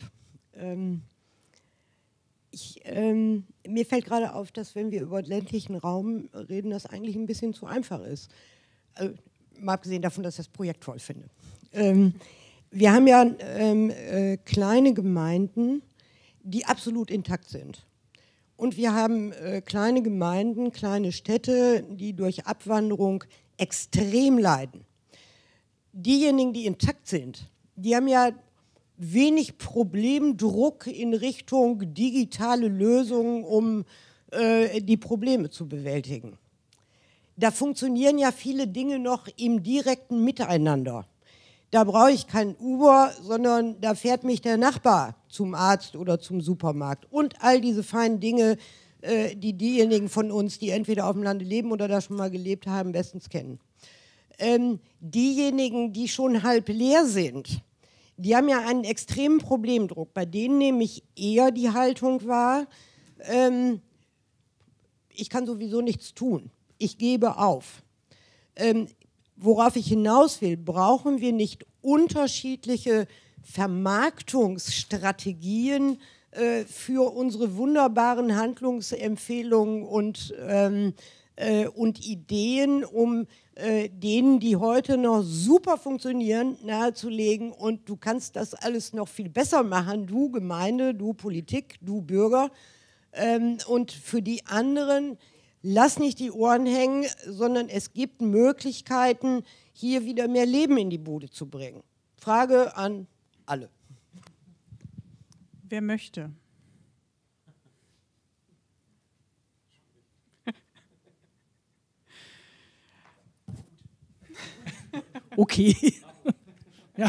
Mir fällt gerade auf, dass wenn wir über den ländlichen Raum reden, das eigentlich ein bisschen zu einfach ist. Mal abgesehen davon, dass ich das Projekt toll finde. Wir haben ja kleine Gemeinden, die absolut intakt sind. Und wir haben kleine Gemeinden, kleine Städte, die durch Abwanderung extrem leiden. Diejenigen, die intakt sind, die haben ja wenig Problemdruck in Richtung digitale Lösungen, um die Probleme zu bewältigen. Da funktionieren ja viele Dinge noch im direkten Miteinander. Da brauche ich kein Uber, sondern da fährt mich der Nachbar zum Arzt oder zum Supermarkt. Und all diese feinen Dinge, die diejenigen von uns, die entweder auf dem Lande leben oder da schon mal gelebt haben, bestens kennen. Diejenigen, die schon halb leer sind, die haben ja einen extremen Problemdruck. Bei denen nehme ich eher die Haltung wahr, ich kann sowieso nichts tun. Ich gebe auf. Worauf ich hinaus will, brauchen wir nicht unterschiedliche Vermarktungsstrategien für unsere wunderbaren Handlungsempfehlungen und Ideen, um denen, die heute noch super funktionieren, nahezulegen, und du kannst das alles noch viel besser machen, du Gemeinde, du Politik, du Bürger. Und für die anderen, lass nicht die Ohren hängen, sondern es gibt Möglichkeiten, hier wieder mehr Leben in die Bude zu bringen. Frage an alle. Wer möchte? Okay. Ja,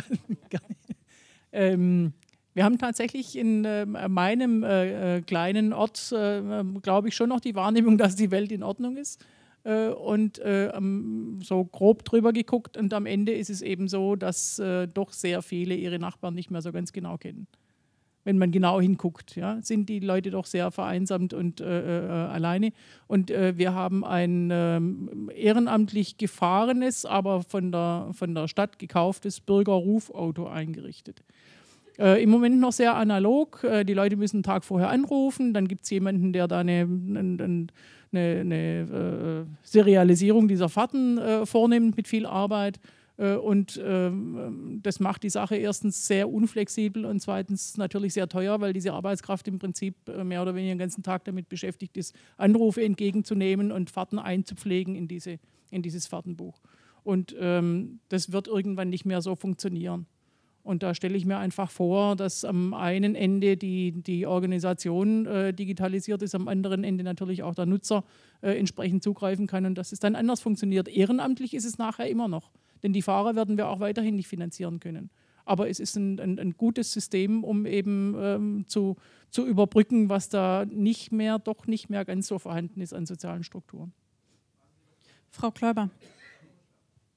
wir haben tatsächlich in meinem kleinen Ort, glaube ich, schon noch die Wahrnehmung, dass die Welt in Ordnung ist. Und so grob drüber geguckt. Und am Ende ist es eben so, dass doch sehr viele ihre Nachbarn nicht mehr so ganz genau kennen. Wenn man genau hinguckt, ja, sind die Leute doch sehr vereinsamt und alleine. Und wir haben ein ehrenamtlich gefahrenes, aber von der Stadt gekauftes Bürgerrufauto eingerichtet. Im Moment noch sehr analog. Die Leute müssen einen Tag vorher anrufen. Dann gibt es jemanden, der da eine Serialisierung dieser Fahrten vornimmt mit viel Arbeit. Und das macht die Sache erstens sehr unflexibel und zweitens natürlich sehr teuer, weil diese Arbeitskraft im Prinzip mehr oder weniger den ganzen Tag damit beschäftigt ist, Anrufe entgegenzunehmen und Fahrten einzupflegen in dieses Fahrtenbuch. Und das wird irgendwann nicht mehr so funktionieren. Und da stelle ich mir einfach vor, dass am einen Ende die Organisation digitalisiert ist, am anderen Ende natürlich auch der Nutzer entsprechend zugreifen kann und dass es dann anders funktioniert. Ehrenamtlich ist es nachher immer noch, denn die Fahrer werden wir auch weiterhin nicht finanzieren können. Aber es ist ein gutes System, um eben zu überbrücken, was da doch nicht mehr ganz so vorhanden ist an sozialen Strukturen. Frau Kläuber.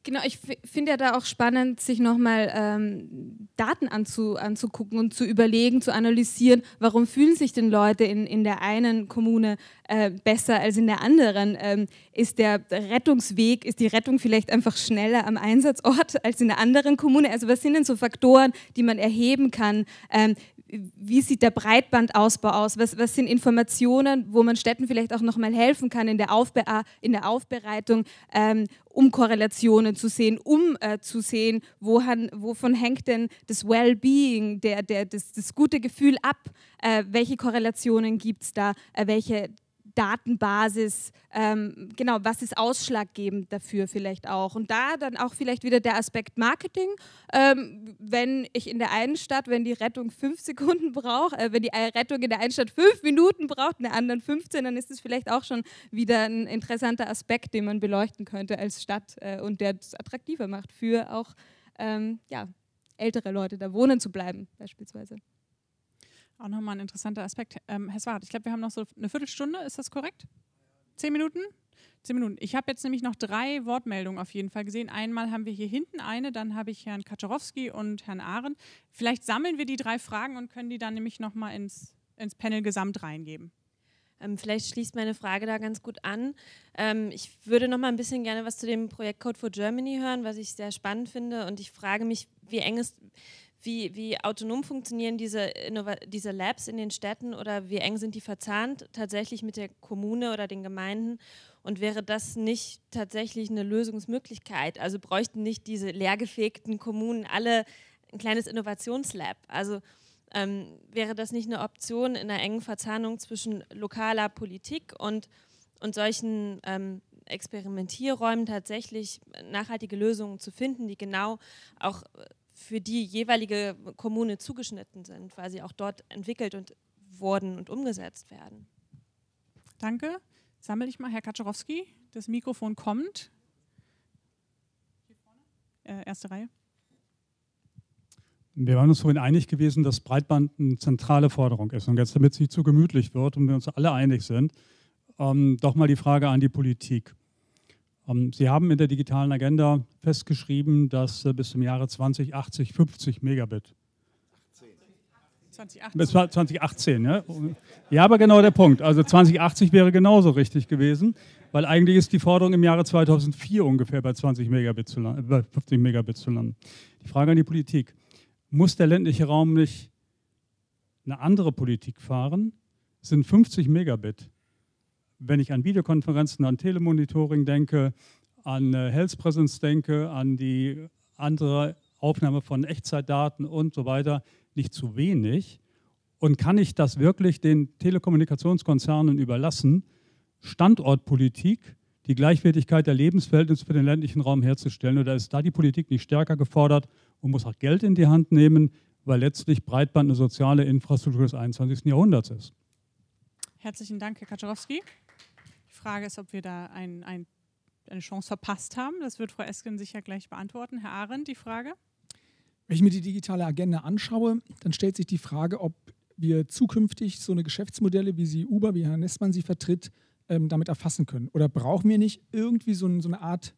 Genau, ich finde ja da auch spannend, sich nochmal Daten anzugucken und zu überlegen, zu analysieren, warum fühlen sich denn Leute in der einen Kommune besser als in der anderen? Ist der Rettungsweg, ist die Rettung vielleicht einfach schneller am Einsatzort als in der anderen Kommune? Also was sind denn so Faktoren, die man erheben kann? Wie sieht der Breitbandausbau aus? Was sind Informationen, wo man Städten vielleicht auch nochmal helfen kann in der Aufbereitung, um Korrelationen zu sehen, zu sehen, wovon hängt denn das Wellbeing, das gute Gefühl ab? Welche Korrelationen gibt es da? Welche Datenbasis, genau, was ist ausschlaggebend dafür vielleicht auch? Und da dann auch vielleicht wieder der Aspekt Marketing, wenn ich in der einen Stadt, wenn die Rettung 5 Sekunden braucht, wenn die Rettung in der einen Stadt 5 Minuten braucht, in der anderen 15, dann ist es vielleicht auch schon wieder ein interessanter Aspekt, den man beleuchten könnte als Stadt und der es attraktiver macht für auch ältere Leute, da wohnen zu bleiben beispielsweise. Auch nochmal ein interessanter Aspekt. Herr Swart, ich glaube, wir haben noch so eine Viertelstunde, ist das korrekt? 10 Minuten? 10 Minuten. Ich habe jetzt nämlich noch 3 Wortmeldungen auf jeden Fall gesehen. Einmal haben wir hier hinten eine, dann habe ich Herrn Kaczorowski und Herrn Arendt. Vielleicht sammeln wir die 3 Fragen und können die dann nämlich nochmal ins Panel gesamt reingeben. Vielleicht schließt meine Frage da ganz gut an. Ich würde noch mal ein bisschen gerne was zu dem Projekt Code for Germany hören, was ich sehr spannend finde. Und ich frage mich, wie autonom funktionieren diese Labs in den Städten oder wie eng sind die verzahnt tatsächlich mit der Kommune oder den Gemeinden? Und wäre das nicht tatsächlich eine Lösungsmöglichkeit? Also bräuchten nicht diese leergefegten Kommunen alle ein kleines Innovationslab? Also wäre das nicht eine Option in einer engen Verzahnung zwischen lokaler Politik und solchen Experimentierräumen tatsächlich nachhaltige Lösungen zu finden, die genau auch für die jeweilige Kommune zugeschnitten sind, weil sie auch dort entwickelt wurden und umgesetzt werden. Danke. Sammle ich mal, Herr Kaczorowski. Das Mikrofon kommt. Hier vorne. Erste Reihe. Wir waren uns vorhin einig gewesen, dass Breitband eine zentrale Forderung ist. Und jetzt, damit es nicht zu gemütlich wird und wir uns alle einig sind, doch mal die Frage an die Politik. Sie haben in der digitalen Agenda festgeschrieben, dass bis zum Jahre 2080 50 Megabit. 2018. Das war 2018, ja? Ja, aber genau der Punkt. Also 2080 wäre genauso richtig gewesen, weil eigentlich ist die Forderung im Jahre 2004 ungefähr bei 50 Megabit zu landen. Die Frage an die Politik. Muss der ländliche Raum nicht eine andere Politik fahren? Es sind 50 Megabit. Wenn ich an Videokonferenzen, an Telemonitoring denke, an Health Presence denke, an die andere Aufnahme von Echtzeitdaten und so weiter, nicht zu wenig? Und kann ich das wirklich den Telekommunikationskonzernen überlassen, Standortpolitik, die Gleichwertigkeit der Lebensverhältnisse für den ländlichen Raum herzustellen? Oder ist da die Politik nicht stärker gefordert und muss auch Geld in die Hand nehmen, weil letztlich Breitband eine soziale Infrastruktur des 21. Jahrhunderts ist? Herzlichen Dank, Herr Kaczorowski. Die Frage ist, ob wir da eine Chance verpasst haben. Das wird Frau Esken sicher gleich beantworten. Herr Arendt, die Frage? Wenn ich mir die digitale Agenda anschaue, dann stellt sich die Frage, ob wir zukünftig so eine Geschäftsmodelle, wie sie Uber, wie Herr Nessmann sie vertritt, damit erfassen können. Oder brauchen wir nicht irgendwie so eine Art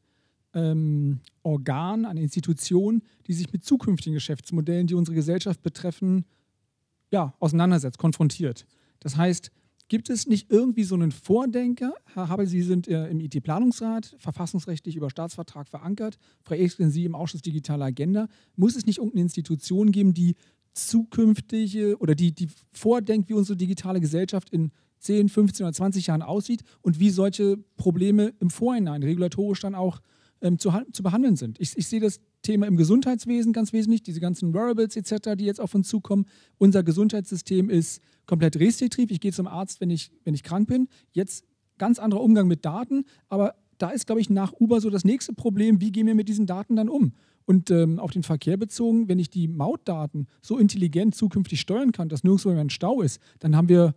Organ, eine Institution, die sich mit zukünftigen Geschäftsmodellen, die unsere Gesellschaft betreffen, auseinandersetzt, konfrontiert? Das heißt, gibt es nicht irgendwie so einen Vordenker? Herr Habel, Sie sind im IT-Planungsrat, verfassungsrechtlich über Staatsvertrag verankert. Frau Esken, Sie im Ausschuss Digitale Agenda. Muss es nicht irgendeine Institution geben, die zukünftige oder die vordenkt, wie unsere digitale Gesellschaft in 10, 15 oder 20 Jahren aussieht und wie solche Probleme im Vorhinein regulatorisch dann auch zu behandeln sind? Ich sehe das Thema im Gesundheitswesen ganz wesentlich, diese ganzen Wearables etc., die jetzt auf uns zukommen. Unser Gesundheitssystem ist komplett restriktiv. Ich gehe zum Arzt, wenn ich krank bin. Jetzt ganz anderer Umgang mit Daten, aber da ist, glaube ich, nach Uber so das nächste Problem, wie gehen wir mit diesen Daten dann um? Und auf den Verkehr bezogen, wenn ich die Mautdaten so intelligent zukünftig steuern kann, dass nirgendwo mehr ein Stau ist, dann haben wir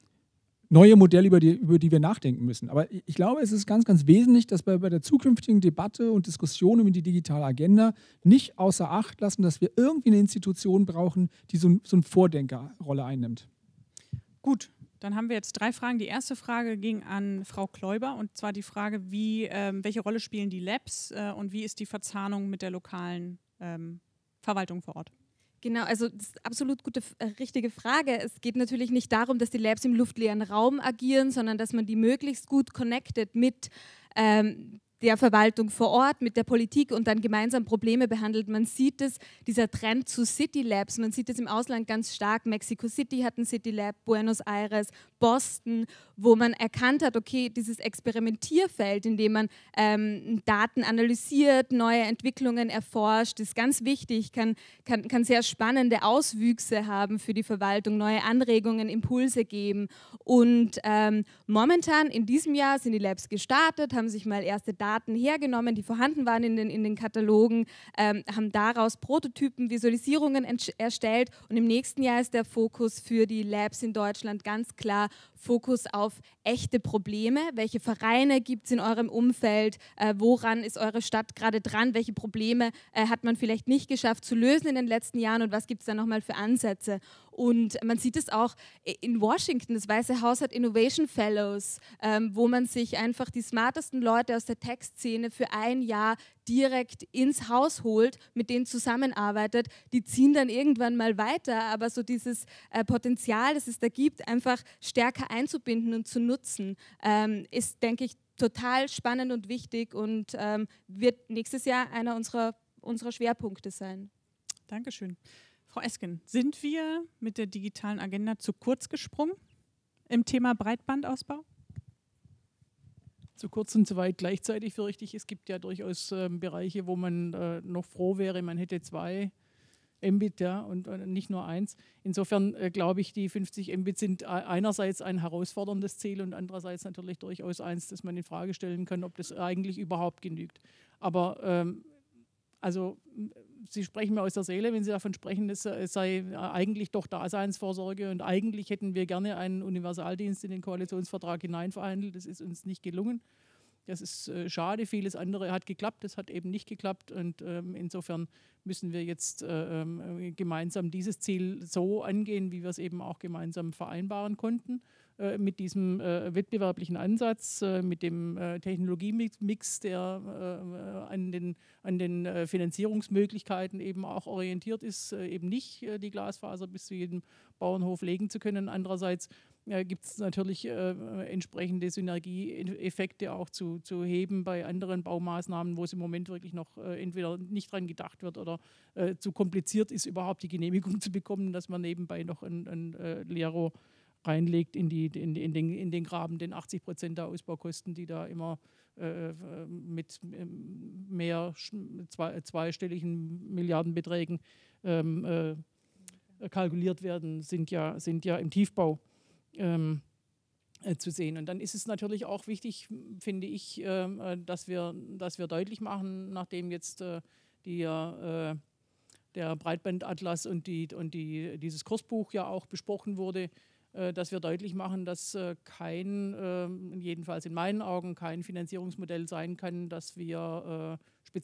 neue Modelle, über die wir nachdenken müssen. Aber ich glaube, es ist ganz, ganz wesentlich, dass wir bei der zukünftigen Debatte und Diskussion über die digitale Agenda nicht außer Acht lassen, dass wir irgendwie eine Institution brauchen, die so eine Vordenkerrolle einnimmt. Gut, Dann haben wir jetzt 3 Fragen. Die erste Frage ging an Frau Kleuber, und zwar die Frage, welche Rolle spielen die Labs und wie ist die Verzahnung mit der lokalen Verwaltung vor Ort? Genau, also das ist absolut richtige Frage. Es geht natürlich nicht darum, dass die Labs im luftleeren Raum agieren, sondern dass man die möglichst gut connected mit der Verwaltung vor Ort, mit der Politik und dann gemeinsam Probleme behandelt. Man sieht es, dieser Trend zu City Labs, man sieht es im Ausland ganz stark. Mexico City hat ein City Lab, Buenos Aires, Boston, wo man erkannt hat, okay, dieses Experimentierfeld, in dem man Daten analysiert, neue Entwicklungen erforscht, ist ganz wichtig, kann sehr spannende Auswüchse haben für die Verwaltung, neue Anregungen, Impulse geben. Und momentan in diesem Jahr sind die Labs gestartet, haben sich mal erste Daten hergenommen, die vorhanden waren in den Katalogen, haben daraus Prototypen, Visualisierungen erstellt, und im nächsten Jahr ist der Fokus für die Labs in Deutschland ganz klar Fokus auf echte Probleme. Welche Vereine gibt es in eurem Umfeld? Woran ist eure Stadt gerade dran? Welche Probleme hat man vielleicht nicht geschafft zu lösen in den letzten Jahren, und was gibt es da nochmal für Ansätze? Und man sieht es auch in Washington, das Weiße Haus hat Innovation Fellows, wo man sich einfach die smartesten Leute aus der Tech-Szene für ein Jahr direkt ins Haus holt, mit denen zusammenarbeitet. Die ziehen dann irgendwann mal weiter, aber so dieses Potenzial, das es da gibt, einfach stärker einzubinden und zu nutzen, ist, denke ich, total spannend und wichtig und wird nächstes Jahr einer unserer Schwerpunkte sein. Dankeschön. Frau Esken, sind wir mit der digitalen Agenda zu kurz gesprungen im Thema Breitbandausbau? Zu kurz und zu weit gleichzeitig fürchte ich. Es gibt ja durchaus Bereiche, wo man noch froh wäre, man hätte 2 Mbit, ja, und nicht nur 1. Insofern glaube ich, die 50 Mbit sind einerseits ein herausforderndes Ziel und andererseits natürlich durchaus eins, das man in Frage stellen kann, ob das eigentlich überhaupt genügt. Aber also Sie sprechen mir aus der Seele, wenn Sie davon sprechen, es sei eigentlich doch Daseinsvorsorge, und eigentlich hätten wir gerne einen Universaldienst in den Koalitionsvertrag hineinverhandelt. Das ist uns nicht gelungen. Das ist schade. Vieles andere hat geklappt, das hat eben nicht geklappt, und insofern müssen wir jetzt gemeinsam dieses Ziel so angehen, wie wir es eben auch gemeinsam vereinbaren konnten, mit diesem wettbewerblichen Ansatz, mit dem Technologiemix, der an den Finanzierungsmöglichkeiten eben auch orientiert ist, eben nicht die Glasfaser bis zu jedem Bauernhof legen zu können. Andererseits gibt es natürlich entsprechende Synergieeffekte auch zu heben bei anderen Baumaßnahmen, wo es im Moment wirklich noch entweder nicht dran gedacht wird oder zu kompliziert ist, überhaupt die Genehmigung zu bekommen, dass man nebenbei noch ein Leerrohr reinlegt in den Graben, den 80% der Ausbaukosten, die da immer mit mehr zweistelligen Milliardenbeträgen kalkuliert werden, sind ja im Tiefbau zu sehen. Und dann ist es natürlich auch wichtig, finde ich, dass wir deutlich machen, nachdem jetzt der Breitbandatlas und dieses Kursbuch ja auch besprochen wurde, dass wir deutlich machen, dass jedenfalls in meinen Augen, kein Finanzierungsmodell sein kann, dass wir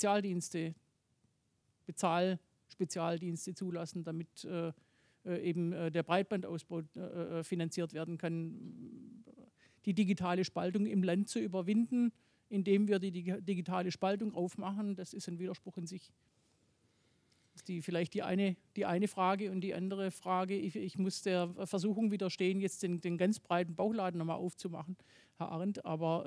Bezahlspezialdienste zulassen, damit eben der Breitbandausbau finanziert werden kann. Die digitale Spaltung im Land zu überwinden, indem wir die digitale Spaltung aufmachen, das ist ein Widerspruch in sich. Das ist vielleicht die eine Frage, und die andere Frage, ich muss der Versuchung widerstehen, jetzt den ganz breiten Bauchladen nochmal aufzumachen, Herr Arendt, aber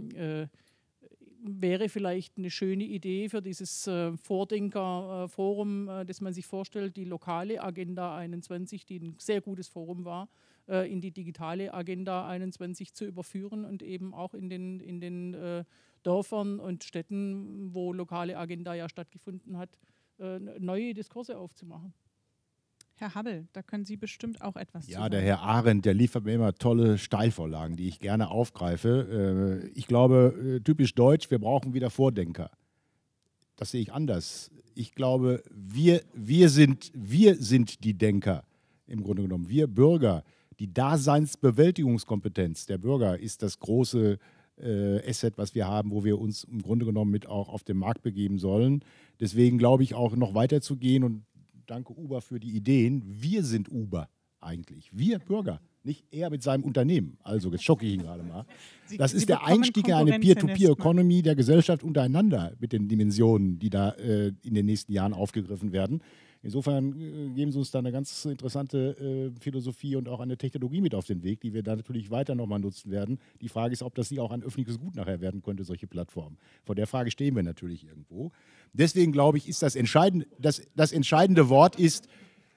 wäre vielleicht eine schöne Idee für dieses Vordenker-Forum, das man sich vorstellt, die lokale Agenda 21, die ein sehr gutes Forum war, in die digitale Agenda 21 zu überführen und eben auch in den Dörfern und Städten, wo lokale Agenda ja stattgefunden hat, neue Diskurse aufzumachen. Herr Habbel, da können Sie bestimmt auch etwas zu sagen. Ja, der Herr Arendt, der liefert mir immer tolle Steilvorlagen, die ich gerne aufgreife. Ich glaube, typisch deutsch, wir brauchen wieder Vordenker. Das sehe ich anders. Ich glaube, wir sind die Denker, im Grunde genommen. Wir Bürger, die Daseinsbewältigungskompetenz der Bürger ist das große Asset, was wir haben, wo wir uns im Grunde genommen mit auch auf den Markt begeben sollen. Deswegen glaube ich auch noch weiter zu gehen, und danke Uber für die Ideen. Wir sind Uber eigentlich. Wir Bürger, nicht er mit seinem Unternehmen. Also, jetzt schocke ich ihn gerade mal. Das Sie ist der bekommen Einstieg in eine Konkurrenz, Herr Peer-to-Peer-Economy der Gesellschaft untereinander mit den Dimensionen, die da in den nächsten Jahren aufgegriffen werden. Insofern geben Sie uns da eine ganz interessante Philosophie und auch eine Technologie mit auf den Weg, die wir da natürlich weiter nochmal nutzen werden. Die Frage ist, ob das nicht auch ein öffentliches Gut nachher werden könnte, solche Plattformen. Vor der Frage stehen wir natürlich irgendwo. Deswegen glaube ich, ist das entscheidende Wort ist,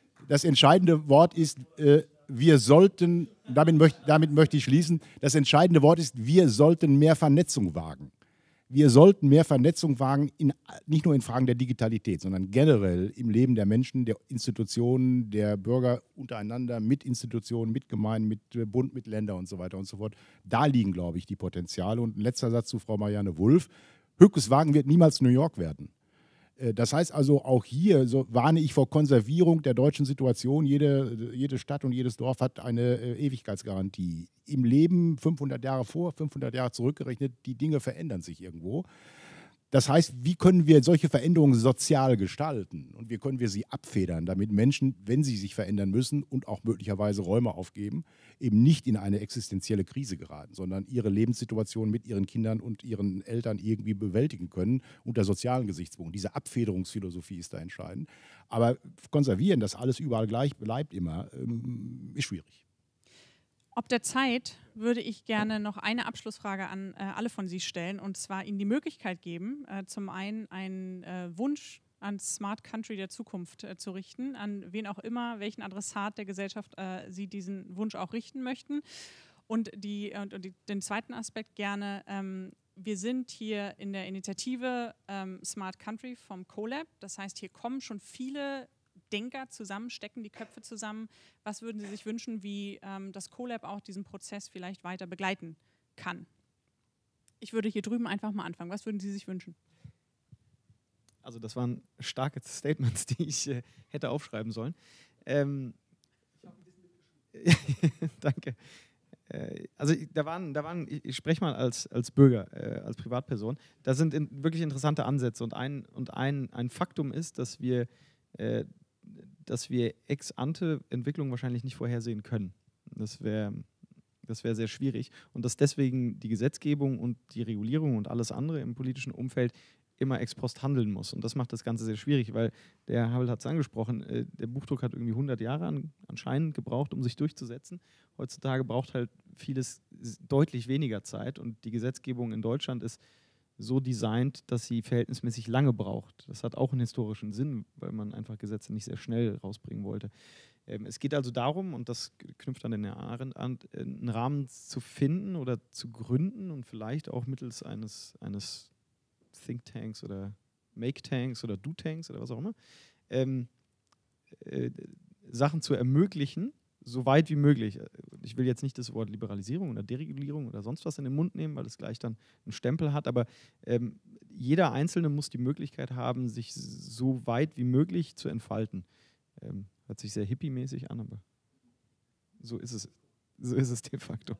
wir sollten, damit möchte ich schließen, das entscheidende Wort ist, wir sollten mehr Vernetzung wagen. Wir sollten mehr Vernetzung wagen, nicht nur in Fragen der Digitalität, sondern generell im Leben der Menschen, der Institutionen, der Bürger untereinander, mit Institutionen, mit Gemeinden, mit Bund, mit Ländern und so weiter und so fort. Da liegen, glaube ich, die Potenziale. Und ein letzter Satz zu Frau Marianne Wulff. Höchstwagen wird niemals New York werden. Das heißt also, auch hier so warne ich vor Konservierung der deutschen Situation. Jede Stadt und jedes Dorf hat eine Ewigkeitsgarantie. Im Leben 500 Jahre vor, 500 Jahre zurückgerechnet, die Dinge verändern sich irgendwo. Das heißt, wie können wir solche Veränderungen sozial gestalten und wie können wir sie abfedern, damit Menschen, wenn sie sich verändern müssen und auch möglicherweise Räume aufgeben, eben nicht in eine existenzielle Krise geraten, sondern ihre Lebenssituation mit ihren Kindern und ihren Eltern irgendwie bewältigen können unter sozialen Gesichtspunkten. Diese Abfederungsphilosophie ist da entscheidend. Aber konservieren, dass alles überall gleich bleibt immer, ist schwierig. Ob der Zeit würde ich gerne noch eine Abschlussfrage an alle von Sie stellen und zwar Ihnen die Möglichkeit geben, zum einen einen Wunsch an Smart Country der Zukunft zu richten, an wen auch immer, welchen Adressat der Gesellschaft Sie diesen Wunsch auch richten möchten. Und den zweiten Aspekt gerne, wir sind hier in der Initiative Smart Country vom CoLab, das heißt, hier kommen schon viele Denker zusammen, stecken die Köpfe zusammen. Was würden Sie sich wünschen, wie das CoLab auch diesen Prozess vielleicht weiter begleiten kann? Ich würde hier drüben einfach mal anfangen. Was würden Sie sich wünschen? Also das waren starke Statements, die ich hätte aufschreiben sollen. Danke. Also da waren, ich spreche mal als Bürger, als Privatperson, da sind wirklich interessante Ansätze und ein Faktum ist, dass wir Ex-ante-Entwicklung wahrscheinlich nicht vorhersehen können. Das wäre sehr schwierig und dass deswegen die Gesetzgebung und die Regulierung und alles andere im politischen Umfeld immer ex post handeln muss. Und das macht das Ganze sehr schwierig, weil der Havel hat es angesprochen, der Buchdruck hat irgendwie 100 Jahre anscheinend gebraucht, um sich durchzusetzen. Heutzutage braucht halt vieles deutlich weniger Zeit und die Gesetzgebung in Deutschland ist so designt, dass sie verhältnismäßig lange braucht. Das hat auch einen historischen Sinn, weil man einfach Gesetze nicht sehr schnell rausbringen wollte. Es geht also darum, und das knüpft an den Arendt an, einen Rahmen zu finden oder zu gründen und vielleicht auch mittels eines Think-Tanks oder Make-Tanks oder Do-Tanks oder was auch immer, Sachen zu ermöglichen, so weit wie möglich. Ich will jetzt nicht das Wort Liberalisierung oder Deregulierung oder sonst was in den Mund nehmen, weil es gleich dann einen Stempel hat, aber jeder Einzelne muss die Möglichkeit haben, sich so weit wie möglich zu entfalten. Hört sich sehr hippie-mäßig an, aber so ist es de facto.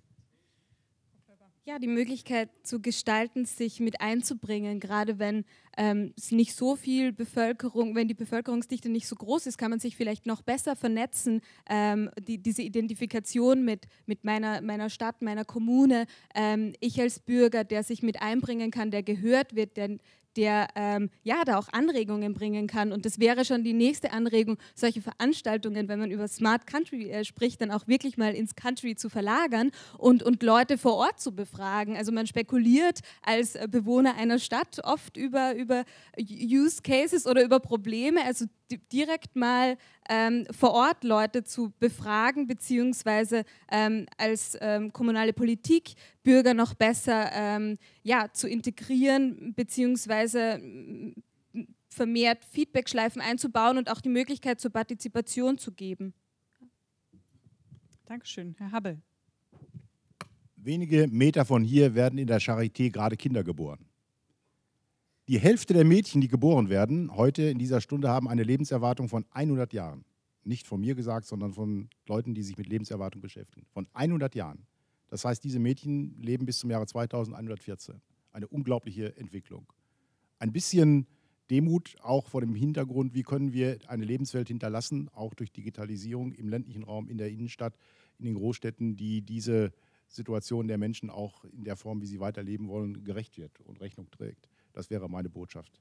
Ja, die Möglichkeit zu gestalten, sich mit einzubringen, gerade wenn es nicht so viel Bevölkerung, wenn die Bevölkerungsdichte nicht so groß ist, kann man sich vielleicht noch besser vernetzen, diese Identifikation mit meiner Stadt, meiner Kommune, ich als Bürger, der sich mit einbringen kann, der gehört wird, der da auch Anregungen bringen kann. Und das wäre schon die nächste Anregung, solche Veranstaltungen, wenn man über Smart Country spricht, dann auch wirklich mal ins Country zu verlagern und Leute vor Ort zu befragen. Also man spekuliert als Bewohner einer Stadt oft über Use Cases oder über Probleme, also direkt mal vor Ort Leute zu befragen, beziehungsweise als kommunale Politik Bürger noch besser zu integrieren, beziehungsweise vermehrt Feedbackschleifen einzubauen und auch die Möglichkeit zur Partizipation zu geben. Dankeschön, Herr Habel. Wenige Meter von hier werden in der Charité gerade Kinder geboren. Die Hälfte der Mädchen, die geboren werden, heute in dieser Stunde haben eine Lebenserwartung von 100 Jahren. Nicht von mir gesagt, sondern von Leuten, die sich mit Lebenserwartung beschäftigen. Von 100 Jahren. Das heißt, diese Mädchen leben bis zum Jahre 2114. Eine unglaubliche Entwicklung. Ein bisschen Demut auch vor dem Hintergrund, wie können wir eine Lebenswelt hinterlassen, auch durch Digitalisierung im ländlichen Raum, in der Innenstadt, in den Großstädten, die diese Situation der Menschen auch in der Form, wie sie weiterleben wollen, gerecht wird und Rechnung trägt. Das wäre meine Botschaft.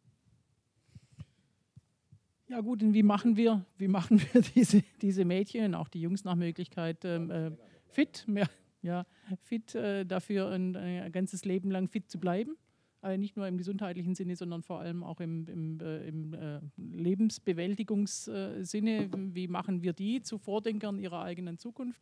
Ja gut, und wie machen wir diese Mädchen, auch die Jungs nach Möglichkeit fit, fit dafür ein ganzes Leben lang fit zu bleiben? Nicht nur im gesundheitlichen Sinne, sondern vor allem auch im Lebensbewältigungssinne. Wie machen wir die zu Vordenkern ihrer eigenen Zukunft?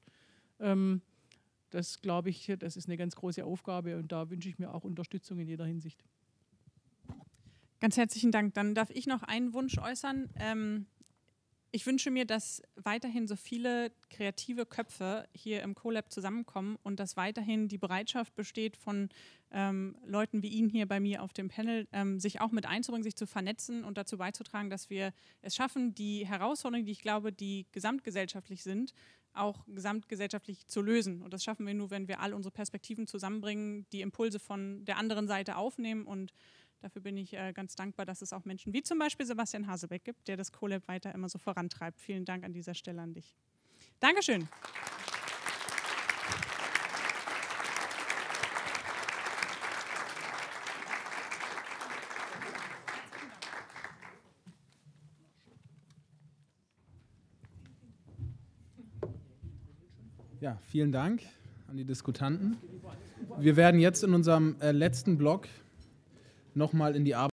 Das glaube ich, das ist eine ganz große Aufgabe und da wünsche ich mir auch Unterstützung in jeder Hinsicht. Ganz herzlichen Dank. Dann darf ich noch einen Wunsch äußern. Ich wünsche mir, dass weiterhin so viele kreative Köpfe hier im CoLab zusammenkommen und dass weiterhin die Bereitschaft besteht von Leuten wie Ihnen hier bei mir auf dem Panel, sich auch mit einzubringen, sich zu vernetzen und dazu beizutragen, dass wir es schaffen, die Herausforderungen, die ich glaube, die gesamtgesellschaftlich sind, auch gesamtgesellschaftlich zu lösen. Und das schaffen wir nur, wenn wir all unsere Perspektiven zusammenbringen, die Impulse von der anderen Seite aufnehmen und dafür bin ich ganz dankbar, dass es auch Menschen wie zum Beispiel Sebastian Hasebeck gibt, der das CoLab weiter immer so vorantreibt. Vielen Dank an dieser Stelle an dich. Dankeschön. Ja, vielen Dank an die Diskutanten. Wir werden jetzt in unserem letzten Block nochmal in die Arbeit